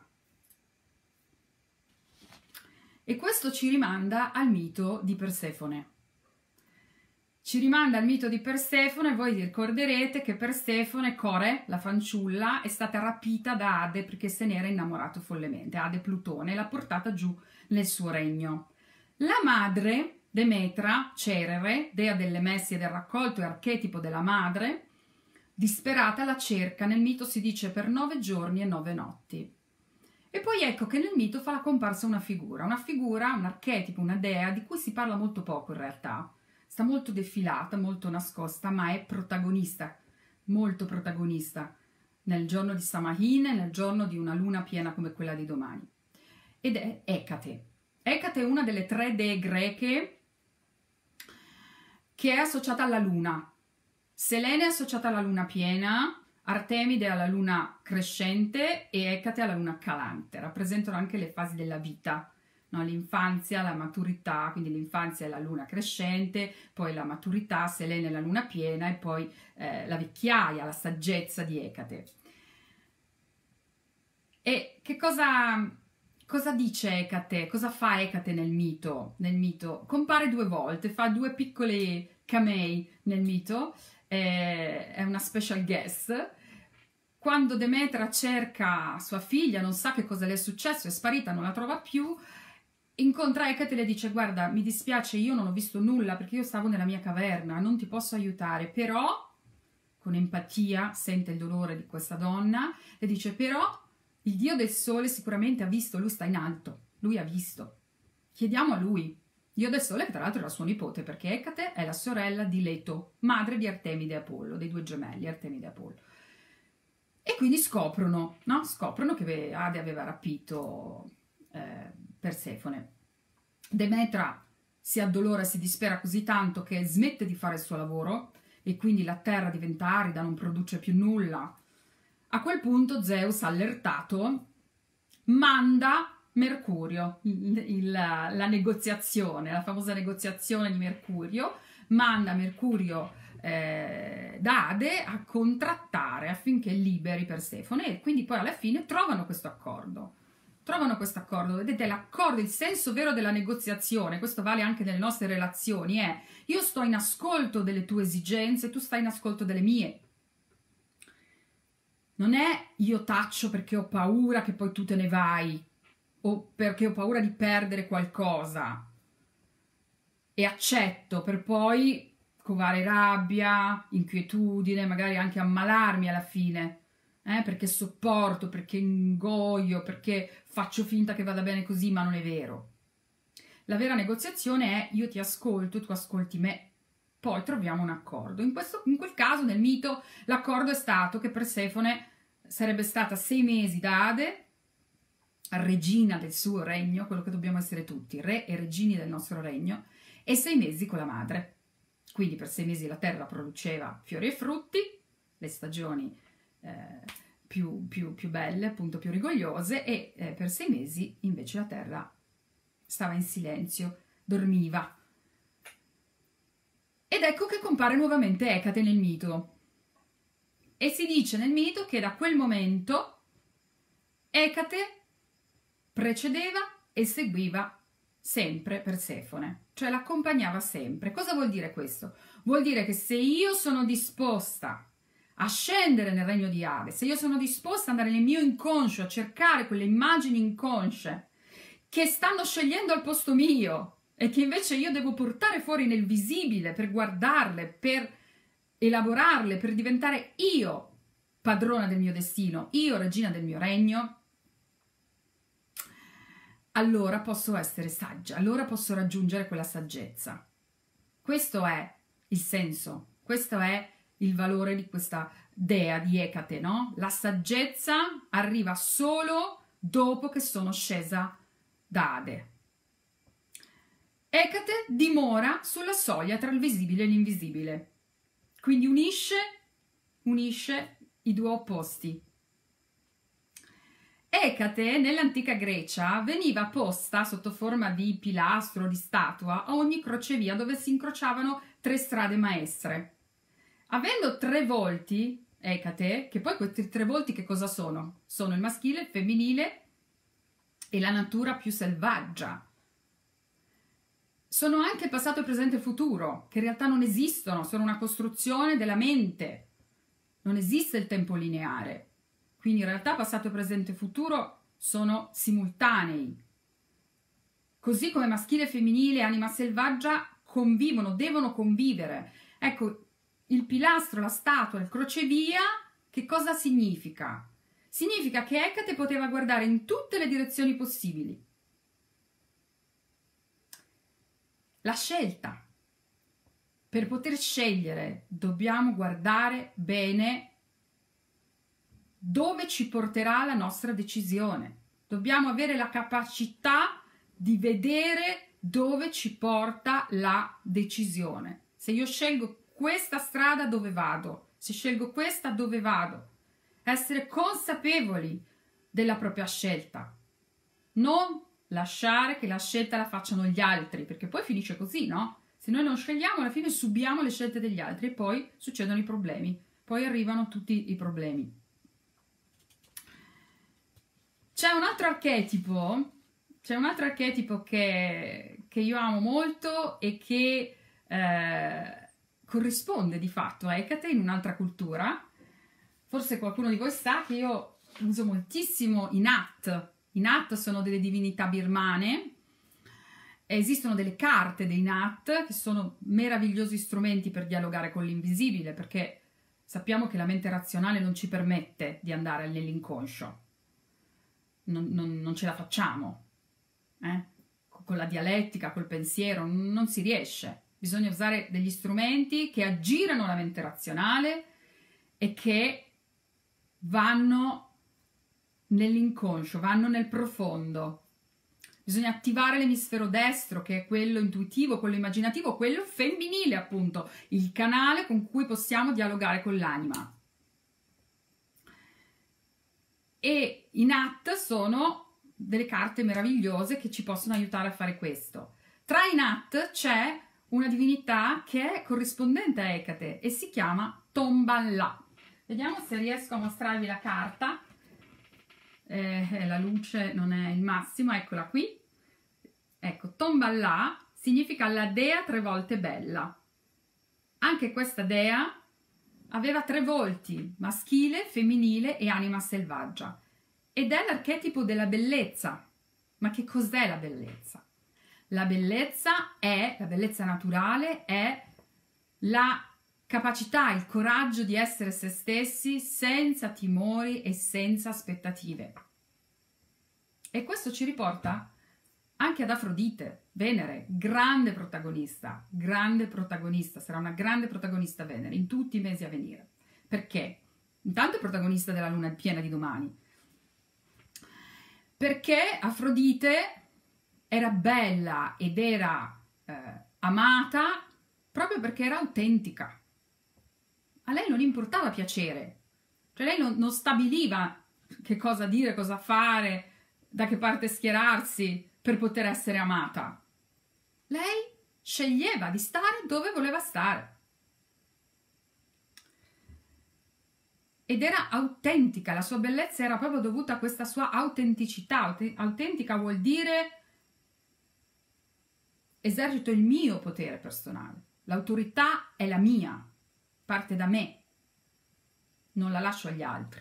E questo ci rimanda al mito di Persefone. Ci rimanda al mito di Persefone. Voi vi ricorderete che Persefone, Core, la fanciulla, è stata rapita da Ade perché se n'era innamorato follemente. Ade Plutone l'ha portata giù nel suo regno. La madre, Demetra, Cerere, dea delle messi e del raccolto e archetipo della madre, disperata la cerca, nel mito si dice per nove giorni e nove notti. E poi ecco che nel mito fa la comparsa una figura, una figura, un archetipo, una dea di cui si parla molto poco in realtà. Sta molto defilata, molto nascosta, ma è protagonista, molto protagonista, nel giorno di Samahin, nel giorno di una luna piena come quella di domani. Ed è Ecate. Ecate è una delle tre dee greche che è associata alla luna. Selene è associata alla luna piena, Artemide alla luna crescente e Ecate alla luna calante. Rappresentano anche le fasi della vita. No, l'infanzia, la maturità, quindi l'infanzia è la luna crescente, poi la maturità, Selene è la luna piena e poi eh, la vecchiaia, la saggezza di Ecate. E che cosa, cosa dice Ecate? Cosa fa Ecate nel mito? Nel mito compare due volte, fa due piccoli camei nel mito, eh, è una special guest. Quando Demetra cerca sua figlia, non sa che cosa le è successo, è sparita, non la trova più, incontra Ecate e le dice: guarda, mi dispiace, io non ho visto nulla perché io stavo nella mia caverna, non ti posso aiutare, però, con empatia, sente il dolore di questa donna e dice: però il dio del sole sicuramente ha visto, lui sta in alto, lui ha visto, chiediamo a lui. Dio del sole, che tra l'altro era suo nipote, perché Ecate è la sorella di Leto, madre di Artemide e Apollo, dei due gemelli, Artemide e Apollo. E quindi scoprono, no? Scoprono che Ade aveva rapito eh, Persefone. Demetra si addolora, si dispera così tanto che smette di fare il suo lavoro e quindi la terra diventa arida, non produce più nulla. A quel punto Zeus, allertato, manda Mercurio, il, il, la negoziazione, la famosa negoziazione di Mercurio, manda Mercurio eh, da Ade a contrattare affinché liberi Persefone, e quindi poi alla fine trovano questo accordo. Trovano questo accordo, vedete, l'accordo, il senso vero della negoziazione, questo vale anche nelle nostre relazioni, è: io sto in ascolto delle tue esigenze, tu stai in ascolto delle mie. Non è io taccio perché ho paura che poi tu te ne vai, o perché ho paura di perdere qualcosa e accetto per poi covare rabbia, inquietudine, magari anche ammalarmi alla fine, eh? Perché sopporto, perché ingoio, perché faccio finta che vada bene così, ma non è vero. La vera negoziazione è: io ti ascolto, tu ascolti me, poi troviamo un accordo. In, questo, in quel caso, nel mito, l'accordo è stato che Persefone sarebbe stata sei mesi da Ade, regina del suo regno, quello che dobbiamo essere tutti, re e regini del nostro regno, e sei mesi con la madre. Quindi per sei mesi la terra produceva fiori e frutti, le stagioni eh, più, più, più belle, appunto più rigogliose, e eh, per sei mesi invece la terra stava in silenzio, dormiva. Ed ecco che compare nuovamente Ecate nel mito. E si dice nel mito che da quel momento Ecate precedeva e seguiva sempre Persefone, cioè l'accompagnava sempre. Cosa vuol dire questo? Vuol dire che se io sono disposta a scendere nel regno di Ade, se io sono disposta ad andare nel mio inconscio, a cercare quelle immagini inconsce che stanno scegliendo al posto mio e che invece io devo portare fuori nel visibile per guardarle, per elaborarle, per diventare io padrona del mio destino, io regina del mio regno, allora posso essere saggia, allora posso raggiungere quella saggezza. Questo è il senso, questo è il valore di questa dea di Ecate, no? La saggezza arriva solo dopo che sono scesa da Ade. Ecate dimora sulla soglia tra il visibile e l'invisibile, quindi unisce, unisce i due opposti. Ecate nell'antica Grecia veniva posta sotto forma di pilastro, di statua, a ogni crocevia dove si incrociavano tre strade maestre. Avendo tre volti, Ecate, che poi questi tre volti che cosa sono? Sono il maschile, il femminile e la natura più selvaggia. Sono anche passato, presente e futuro, che in realtà non esistono, sono una costruzione della mente. Non esiste il tempo lineare. Quindi in realtà passato, presente e futuro sono simultanei. Così come maschile e femminile, anima selvaggia, convivono, devono convivere. Ecco, il pilastro, la statua, il crocevia, che cosa significa? Significa che Ecate poteva guardare in tutte le direzioni possibili. La scelta. Per poter scegliere dobbiamo guardare bene dove ci porterà la nostra decisione. Dobbiamo avere la capacità di vedere dove ci porta la decisione. Se io scelgo questa strada, dove vado? Se scelgo questa, dove vado? Essere consapevoli della propria scelta. Non lasciare che la scelta la facciano gli altri, perché poi finisce così, no? Se noi non scegliamo, alla fine subiamo le scelte degli altri e poi succedono i problemi. Poi arrivano tutti i problemi. C'è un altro archetipo, c'è un altro archetipo che, che io amo molto e che eh, corrisponde di fatto a Ecate in un'altra cultura. Forse qualcuno di voi sa che io uso moltissimo i Nat. I Nat sono delle divinità birmane Esistono delle carte dei N A T che sono meravigliosi strumenti per dialogare con l'invisibile, perché sappiamo che la mente razionale non ci permette di andare nell'inconscio, non, non, non ce la facciamo, eh? Con la dialettica, col pensiero, non si riesce. Bisogna usare degli strumenti che aggirano la mente razionale e che vanno nell'inconscio, vanno nel profondo. Bisogna attivare l'emisfero destro, che è quello intuitivo, quello immaginativo, quello femminile, appunto, il canale con cui possiamo dialogare con l'anima. E i N A T sono delle carte meravigliose che ci possono aiutare a fare questo. Tra i N A T c'è una divinità che è corrispondente a Ecate e si chiama Tombalà. Vediamo se riesco a mostrarvi la carta. Eh, la luce non è il massimo, eccola qui. Ecco, Tombalà significa la dea tre volte bella. Anche questa dea aveva tre volti, maschile, femminile e anima selvaggia. Ed è l'archetipo della bellezza. Ma che cos'è la bellezza? La bellezza è, la bellezza naturale è la capacità, il coraggio di essere se stessi senza timori e senza aspettative. E questo ci riporta anche ad Afrodite, Venere, grande protagonista, grande protagonista, sarà una grande protagonista Venere in tutti i mesi a venire. Perché? Intanto è protagonista della luna piena di domani. Perché Afrodite era bella ed era eh, amata proprio perché era autentica. A lei non importava piacere, cioè lei non, non stabiliva che cosa dire, cosa fare, da che parte schierarsi per poter essere amata. Lei sceglieva di stare dove voleva stare. Ed era autentica, la sua bellezza era proprio dovuta a questa sua autenticità. Autentica vuol dire esercito il mio potere personale, l'autorità è la mia, parte da me, non la lascio agli altri.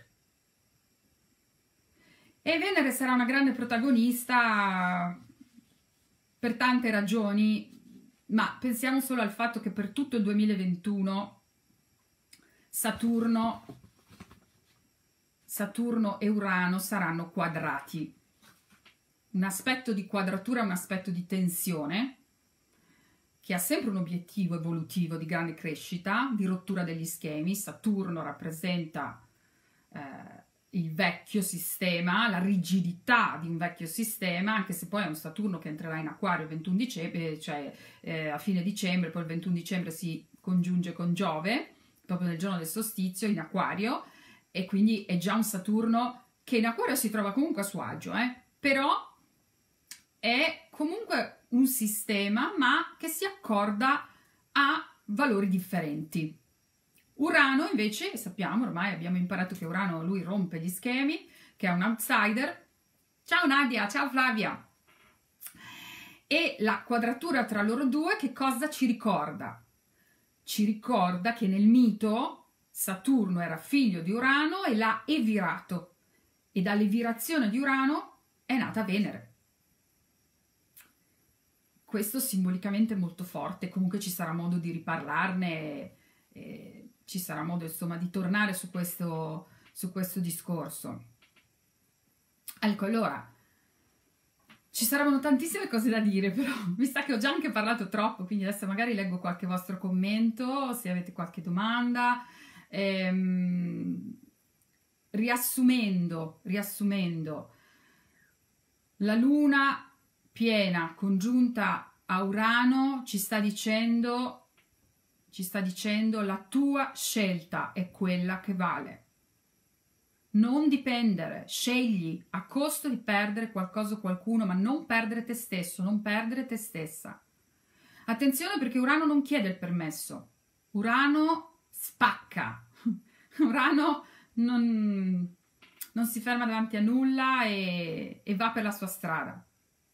E Venere sarà una grande protagonista per tante ragioni, ma pensiamo solo al fatto che per tutto il duemilaventuno Saturno Saturno e Urano saranno quadrati. Un aspetto di quadratura è un aspetto di tensione che ha sempre un obiettivo evolutivo di grande crescita, di rottura degli schemi. Saturno rappresenta eh, il vecchio sistema, la rigidità di un vecchio sistema, anche se poi è un Saturno che entrerà in Acquario il ventuno dicembre, cioè eh, a fine dicembre, poi il ventuno dicembre si congiunge con Giove, proprio nel giorno del solstizio in Acquario, e quindi è già un Saturno che in Acquario si trova comunque a suo agio, eh? Però è comunque un sistema, ma che si accorda a valori differenti. Urano invece, sappiamo, ormai abbiamo imparato che Urano, lui rompe gli schemi, che è un outsider. Ciao Nadia, ciao Flavia! E la quadratura tra loro due che cosa ci ricorda? Ci ricorda che nel mito Saturno era figlio di Urano e l'ha evirato, e dall'evirazione di Urano è nata Venere. Questo simbolicamente è molto forte, comunque ci sarà modo di riparlarne, e, e ci sarà modo insomma di tornare su questo, su questo discorso. Ecco, allora, ci saranno tantissime cose da dire, però mi sa che ho già anche parlato troppo, quindi adesso magari leggo qualche vostro commento, se avete qualche domanda. Ehm, riassumendo, riassumendo, la luna piena congiunta a Urano ci sta dicendo, ci sta dicendo la tua scelta è quella che vale. Non dipendere, scegli a costo di perdere qualcosa o qualcuno, ma non perdere te stesso, non perdere te stessa. Attenzione perché Urano non chiede il permesso, Urano spacca, Urano non, non si ferma davanti a nulla e, e va per la sua strada.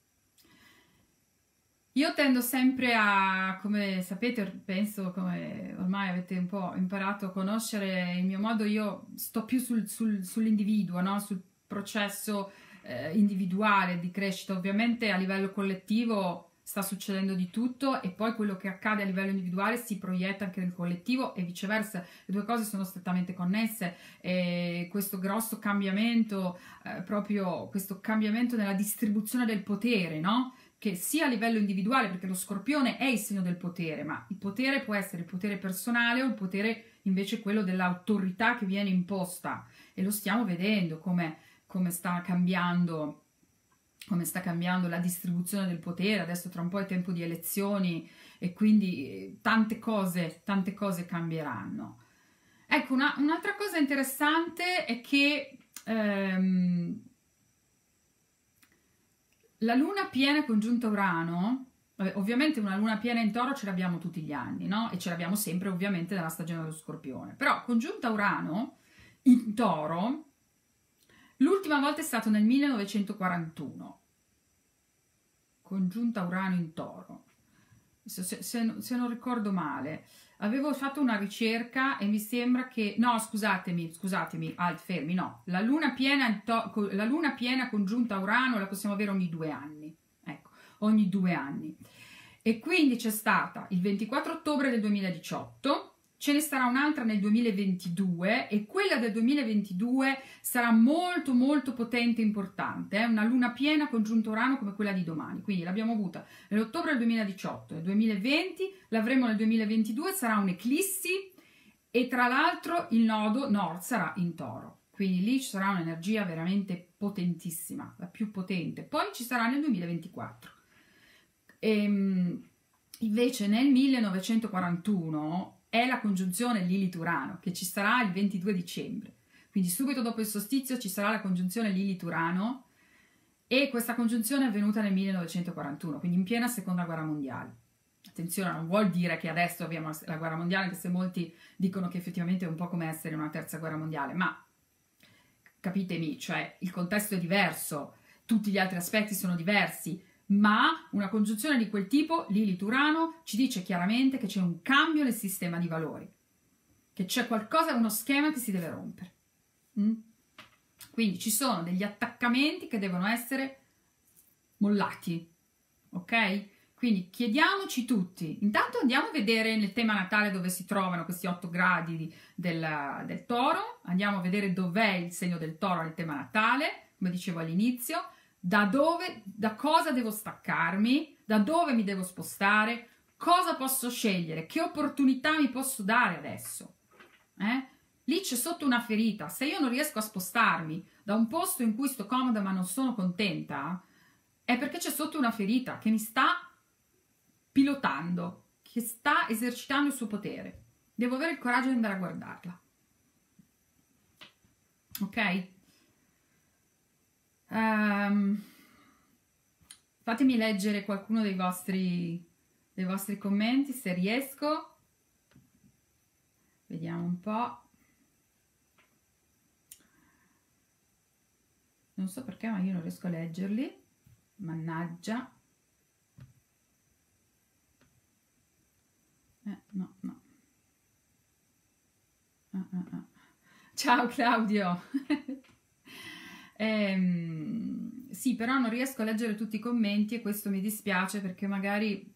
Io tendo sempre a, come sapete, penso, come ormai avete un po' imparato a conoscere il mio modo, io sto più sul, sul, sull'individuo, no? Sul processo eh, individuale di crescita. Ovviamente a livello collettivo sta succedendo di tutto e poi quello che accade a livello individuale si proietta anche nel collettivo e viceversa, le due cose sono strettamente connesse e questo grosso cambiamento, eh, proprio questo cambiamento nella distribuzione del potere, no? Che sia a livello individuale, perché lo Scorpione è il segno del potere, ma il potere può essere il potere personale o il potere invece quello dell'autorità che viene imposta e lo stiamo vedendo come, come sta cambiando come sta cambiando la distribuzione del potere. Adesso tra un po' è tempo di elezioni e quindi tante cose, tante cose cambieranno. Ecco, una, un'altra cosa interessante è che ehm, la luna piena congiunta Urano, vabbè, ovviamente una luna piena in Toro ce l'abbiamo tutti gli anni, no? E ce l'abbiamo sempre ovviamente nella stagione dello Scorpione, però congiunta Urano in Toro l'ultima volta è stato nel millenovecentoquarantuno, congiunta Urano in Toro, se, se, se non ricordo male, avevo fatto una ricerca e mi sembra che, no scusatemi, scusatemi, alt fermi, no, la luna piena, in to, la luna piena congiunta Urano la possiamo avere ogni due anni, ecco, ogni due anni, e quindi c'è stata il ventiquattro ottobre del duemiladiciotto, ce ne sarà un'altra nel duemilaventidue e quella del duemilaventidue sarà molto molto potente e importante, eh? Una luna piena congiunta Urano come quella di domani, quindi l'abbiamo avuta nell'ottobre del duemiladiciotto, nel duemilaventi, l'avremo nel duemilaventidue, sarà un'eclissi e tra l'altro il nodo nord sarà in Toro, quindi lì ci sarà un'energia veramente potentissima, la più potente, poi ci sarà nel duemilaventiquattro. E, invece nel millenovecentoquarantuno è la congiunzione Lilith-Urano che ci sarà il ventidue dicembre, quindi subito dopo il solstizio ci sarà la congiunzione Lilith-Urano e questa congiunzione è avvenuta nel millenovecentoquarantuno, quindi in piena seconda guerra mondiale. Attenzione, non vuol dire che adesso abbiamo la guerra mondiale, anche se molti dicono che effettivamente è un po' come essere in una terza guerra mondiale, ma capitemi, cioè il contesto è diverso, tutti gli altri aspetti sono diversi, ma una congiunzione di quel tipo, Lilith-Urano, ci dice chiaramente che c'è un cambio nel sistema di valori, che c'è qualcosa, uno schema che si deve rompere. Mm? Quindi ci sono degli attaccamenti che devono essere mollati, ok? Quindi chiediamoci tutti, intanto andiamo a vedere nel tema natale dove si trovano questi otto gradi di, del, del Toro, andiamo a vedere dov'è il segno del Toro nel tema natale, come dicevo all'inizio, da dove, da cosa devo staccarmi, da dove mi devo spostare, cosa posso scegliere, che opportunità mi posso dare adesso. Eh? Lì c'è sotto una ferita, se io non riesco a spostarmi da un posto in cui sto comoda ma non sono contenta, è perché c'è sotto una ferita che mi sta pilotando, che sta esercitando il suo potere. Devo avere il coraggio di andare a guardarla. Ok? Um, fatemi leggere qualcuno dei vostri, dei vostri commenti se riesco. Vediamo un po'. Non so perché, ma io non riesco a leggerli. Mannaggia. Eh, no, no. Ah, ah, ah. Ciao Claudio. ehm, sì, però non riesco a leggere tutti i commenti e questo mi dispiace perché magari...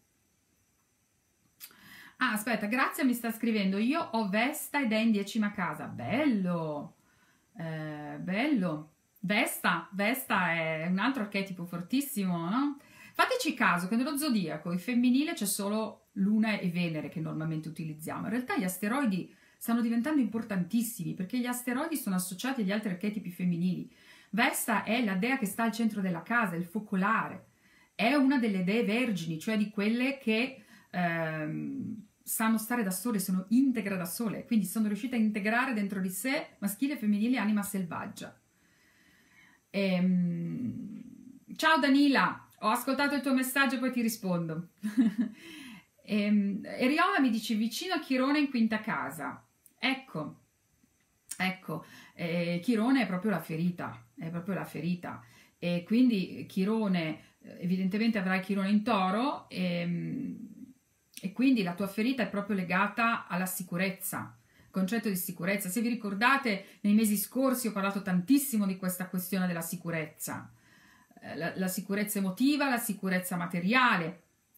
Ah, aspetta, Grazia mi sta scrivendo, io ho Vesta ed è in decima casa. Bello, eh, bello. Vesta, Vesta è un altro archetipo fortissimo, no? Fateci caso che nello zodiaco il femminile c'è solo Luna e Venere che normalmente utilizziamo. In realtà gli asteroidi stanno diventando importantissimi perché gli asteroidi sono associati agli altri archetipi femminili. Vesta è la dea che sta al centro della casa, il focolare. È una delle dee vergini, cioè di quelle che ehm, sanno stare da sole, sono integra da sole, quindi sono riuscite a integrare dentro di sé maschile e femminile anima selvaggia. Ehm... Ciao Danila! Ho ascoltato il tuo messaggio e poi ti rispondo. e, Eriola mi dice vicino a Chirone in quinta casa. Ecco, ecco, eh, Chirone è proprio la ferita, è proprio la ferita. E quindi Chirone, evidentemente avrai Chirone in Toro e, e quindi la tua ferita è proprio legata alla sicurezza, concetto di sicurezza. Se vi ricordate, nei mesi scorsi ho parlato tantissimo di questa questione della sicurezza. La, la sicurezza emotiva, la sicurezza materiale,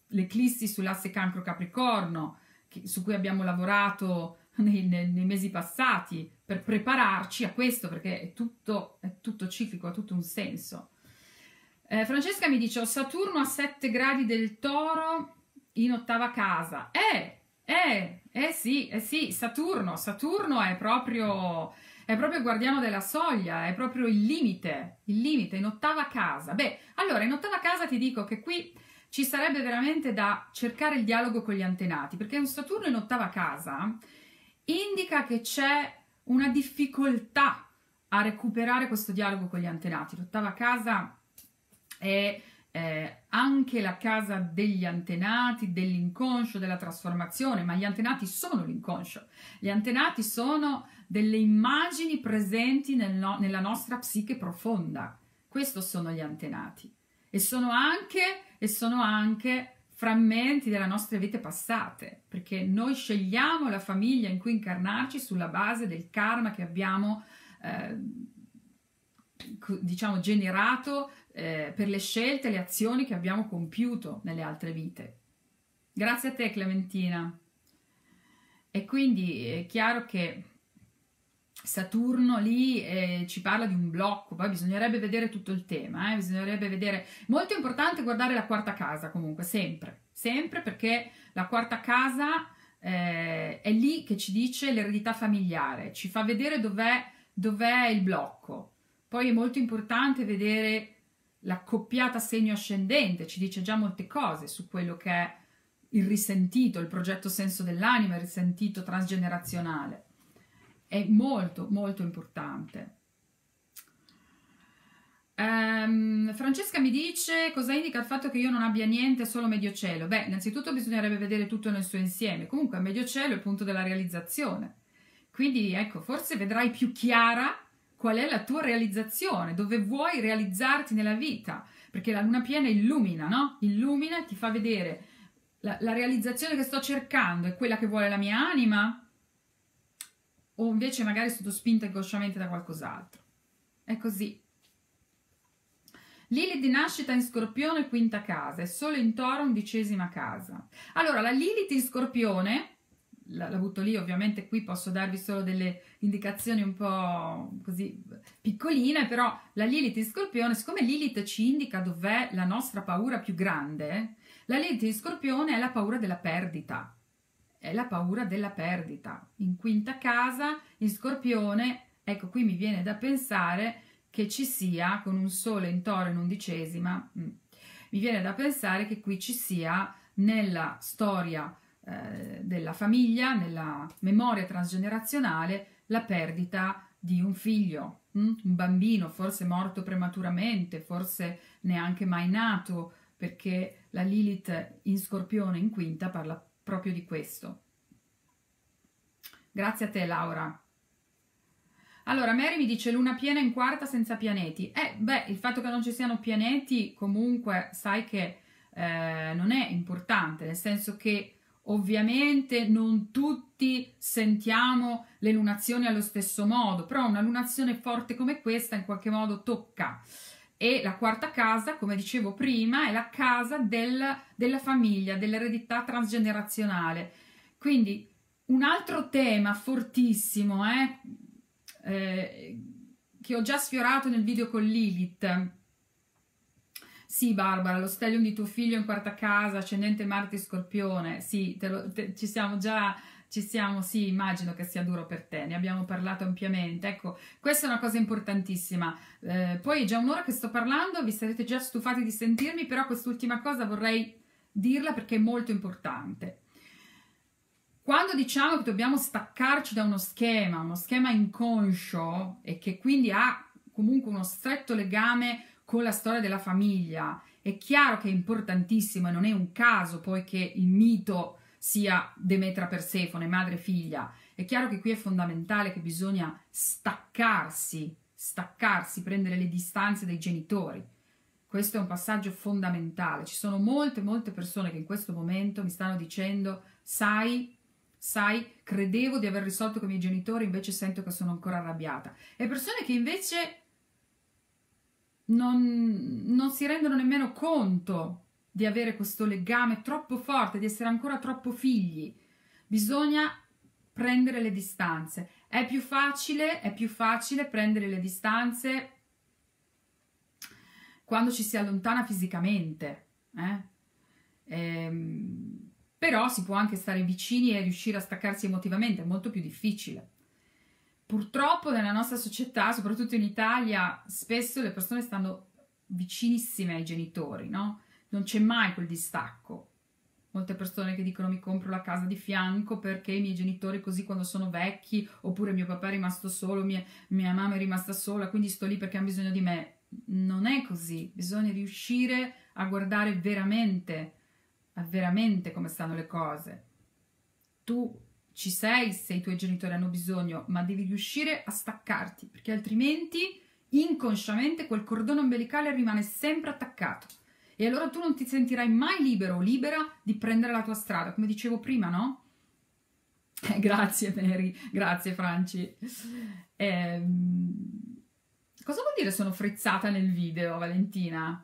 l'eclissi sull'asse Cancro Capricorno, che, su cui abbiamo lavorato nei, nei, nei mesi passati per prepararci a questo, perché è tutto, è tutto ciclico, ha tutto un senso. Eh, Francesca mi dice: ho Saturno a sette gradi del Toro in ottava casa. Eh, eh, eh sì, eh sì, Saturno, Saturno è proprio, è proprio il guardiano della soglia, è proprio il limite, il limite in ottava casa. Beh, allora in ottava casa ti dico che qui ci sarebbe veramente da cercare il dialogo con gli antenati, perché un Saturno in ottava casa indica che c'è una difficoltà a recuperare questo dialogo con gli antenati. L'ottava casa è eh, anche la casa degli antenati, dell'inconscio, della trasformazione, ma gli antenati sono l'inconscio. Gli antenati sono delle immagini presenti nel no- nella nostra psiche profonda. Questo sono gli antenati. E sono anche, e sono anche frammenti delle nostre vite passate, perché noi scegliamo la famiglia in cui incarnarci sulla base del karma che abbiamo eh, diciamo generato eh, per le scelte, le azioni che abbiamo compiuto nelle altre vite. Grazie a te, Clementina. E quindi è chiaro che Saturno lì eh, ci parla di un blocco, poi bisognerebbe vedere tutto il tema, eh? Bisognerebbe vedere, molto importante guardare la quarta casa comunque, sempre, sempre, perché la quarta casa eh, è lì che ci dice l'eredità familiare, ci fa vedere dov'è dov'è il blocco. Poi è molto importante vedere l'accoppiata segno ascendente, ci dice già molte cose su quello che è il risentito, il progetto senso dell'anima, il risentito transgenerazionale. È molto molto importante. Um, Francesca mi dice: cosa indica il fatto che io non abbia niente, solo medio cielo? Beh, innanzitutto bisognerebbe vedere tutto nel suo insieme. Comunque a medio cielo è il punto della realizzazione, quindi ecco, forse vedrai più chiara qual è la tua realizzazione, dove vuoi realizzarti nella vita, perché la luna piena illumina, no? Illumina e ti fa vedere la, la realizzazione che sto cercando è quella che vuole la mia anima, o invece magari sotto spinta inconsciamente da qualcos'altro. È così. Lilith di nascita in Scorpione, quinta casa, e Sole in Toro, undicesima casa. Allora, la Lilith in Scorpione, la, la butto lì, ovviamente qui posso darvi solo delle indicazioni un po' così piccoline, però la Lilith in Scorpione, siccome Lilith ci indica dov'è la nostra paura più grande, la Lilith in Scorpione è la paura della perdita. È la paura della perdita. In quinta casa, in Scorpione, ecco, qui mi viene da pensare che ci sia, con un Sole in Toro in undicesima, mh, mi viene da pensare che qui ci sia nella storia eh, della famiglia, nella memoria transgenerazionale, la perdita di un figlio, mh? un bambino, forse morto prematuramente, forse neanche mai nato, perché la Lilith in Scorpione in quinta parla proprio di questo. Grazie a te, Laura. Allora, Mary mi dice luna piena in quarta senza pianeti. Eh, beh, il fatto che non ci siano pianeti comunque sai che eh, non è importante, nel senso che ovviamente non tutti sentiamo le lunazioni allo stesso modo, però una lunazione forte come questa in qualche modo tocca. E la quarta casa, come dicevo prima, è la casa del, della famiglia, dell'eredità transgenerazionale. Quindi un altro tema fortissimo, eh, eh, che ho già sfiorato nel video con Lilith. Sì, Barbara, lo stellium di tuo figlio in quarta casa, ascendente Marte Scorpione. Sì, te lo, te, ci siamo già... Ci siamo, sì, immagino che sia duro per te, ne abbiamo parlato ampiamente. Ecco, questa è una cosa importantissima. Eh, poi è già un'ora che sto parlando, vi sarete già stufati di sentirmi, però quest'ultima cosa vorrei dirla perché è molto importante. Quando diciamo che dobbiamo staccarci da uno schema, uno schema inconscio, e che quindi ha comunque uno stretto legame con la storia della famiglia, è chiaro che è importantissimo e non è un caso poi che il mito sia Demetra Persefone, madre e figlia. È chiaro che qui è fondamentale che bisogna staccarsi, staccarsi, prendere le distanze dai genitori. Questo è un passaggio fondamentale. Ci sono molte, molte persone che in questo momento mi stanno dicendo: sai, sai, credevo di aver risolto con i miei genitori, invece sento che sono ancora arrabbiata. E persone che invece non, non si rendono nemmeno conto di avere questo legame troppo forte, di essere ancora troppo figli. Bisogna prendere le distanze. È più facile, è più facile prendere le distanze quando ci si allontana fisicamente, eh? Ehm, però si può anche stare vicini e riuscire a staccarsi emotivamente, è molto più difficile. Purtroppo nella nostra società, soprattutto in Italia, spesso le persone stanno vicinissime ai genitori, no? Non c'è mai quel distacco. Molte persone che dicono mi compro la casa di fianco perché i miei genitori così quando sono vecchi, oppure mio papà è rimasto solo, mia, mia mamma è rimasta sola, quindi sto lì perché hanno bisogno di me. Non è così, bisogna riuscire a guardare veramente, a veramente come stanno le cose. Tu ci sei se i tuoi genitori hanno bisogno, ma devi riuscire a staccarti, perché altrimenti inconsciamente quel cordone ombelicale rimane sempre attaccato. E allora tu non ti sentirai mai libero o libera di prendere la tua strada, come dicevo prima, no? Eh, grazie Mary, grazie Franci. Ehm, cosa vuol dire sono frizzata nel video, Valentina?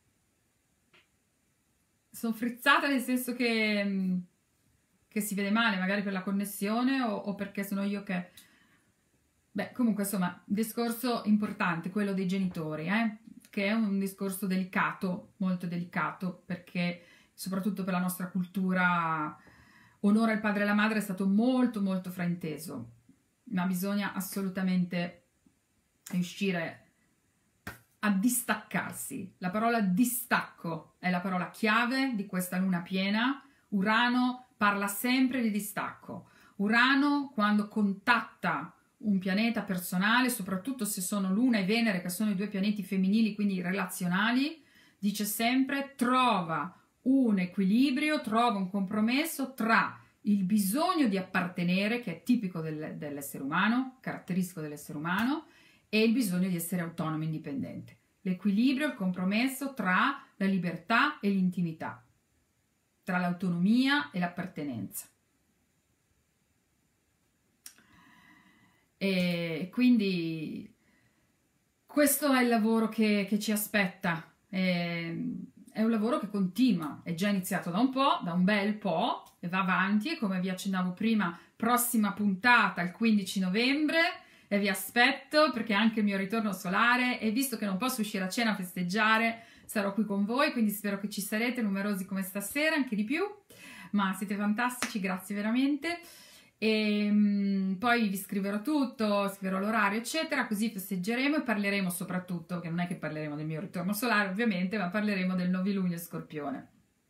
Sono frizzata nel senso che, che si vede male, magari per la connessione o, o perché sono io che... Beh, comunque insomma, discorso importante, quello dei genitori, eh? Che è un discorso delicato, molto delicato, perché soprattutto per la nostra cultura onore al padre e alla madre è stato molto molto frainteso, ma bisogna assolutamente riuscire a distaccarsi. La parola distacco è la parola chiave di questa luna piena. Urano parla sempre di distacco. Urano, quando contatta un pianeta personale, soprattutto se sono Luna e Venere, che sono i due pianeti femminili, quindi relazionali, dice sempre trova un equilibrio, trova un compromesso tra il bisogno di appartenere, che è tipico del, dell'essere umano, caratteristico dell'essere umano, e il bisogno di essere autonomo e indipendente. L'equilibrio, il compromesso tra la libertà e l'intimità, tra l'autonomia e l'appartenenza. E quindi questo è il lavoro che, che ci aspetta. E, è un lavoro che continua, è già iniziato da un po', da un bel po', e va avanti, e come vi accennavo prima, prossima puntata il quindici novembre, e vi aspetto perché è anche il mio ritorno solare, e visto che non posso uscire a cena a festeggiare, sarò qui con voi, quindi spero che ci sarete numerosi come stasera, anche di più, ma siete fantastici, grazie veramente. E um, poi vi scriverò tutto, scriverò l'orario eccetera, così festeggeremo e parleremo soprattutto, che non è che parleremo del mio ritorno solare ovviamente, ma parleremo del novilunio Scorpione.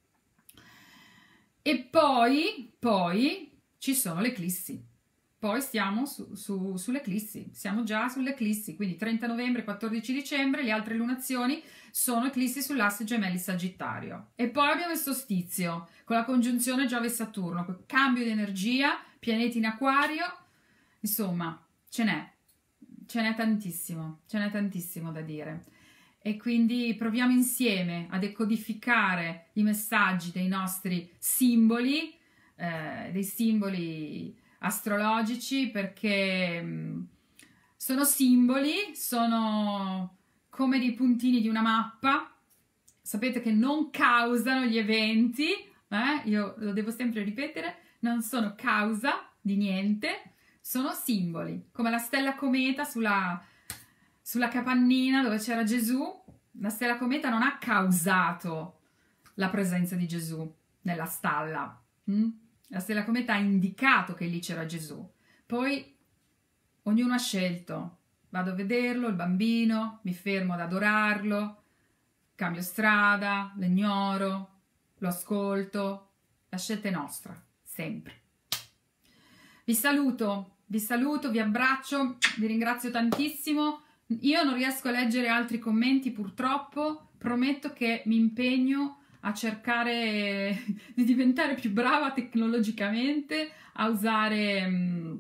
E poi, poi ci sono le eclissi, poi stiamo su, su, sulle eclissi, siamo già sulle eclissi, quindi trenta novembre, quattordici dicembre, le altre lunazioni sono eclissi sull'asse gemelli Sagittario. E poi abbiamo il solstizio, con la congiunzione Giove e Saturno, cambio di energia, pianeti in acquario, insomma, ce n'è, ce n'è tantissimo, ce n'è tantissimo da dire. E quindi proviamo insieme a decodificare i messaggi dei nostri simboli, eh, dei simboli astrologici, perché mh, sono simboli, sono come dei puntini di una mappa, sapete che non causano gli eventi, eh? Io lo devo sempre ripetere, non sono causa di niente, sono simboli, come la stella cometa sulla, sulla capannina dove c'era Gesù. La stella cometa non ha causato la presenza di Gesù nella stalla, hm? La stella cometa ha indicato che lì c'era Gesù, poi ognuno ha scelto, vado a vederlo, il bambino, mi fermo ad adorarlo, cambio strada, lo ignoro, lo ascolto, la scelta è nostra, sempre. Vi saluto, vi saluto, vi abbraccio, vi ringrazio tantissimo. Io non riesco a leggere altri commenti purtroppo, prometto che mi impegno a cercare di diventare più brava tecnologicamente, a usare,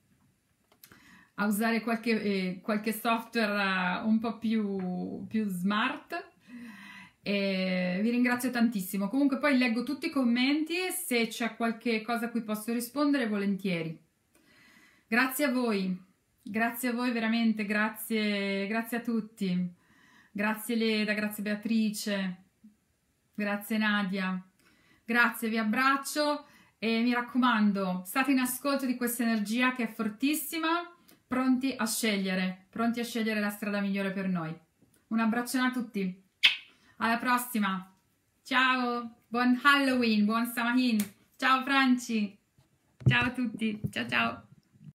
a usare qualche, eh, qualche software un po' più, più smart. E vi ringrazio tantissimo. Comunque poi leggo tutti i commenti e se c'è qualche cosa a cui posso rispondere volentieri. Grazie a voi, grazie a voi veramente, grazie, grazie a tutti, grazie Leda, grazie Beatrice, Grazie Nadia, grazie, vi abbraccio e mi raccomando, state in ascolto di questa energia che è fortissima, pronti a scegliere, pronti a scegliere la strada migliore per noi. Un abbraccione a tutti, alla prossima, ciao, buon Halloween, buon Samhain, ciao Franci, ciao a tutti, ciao ciao.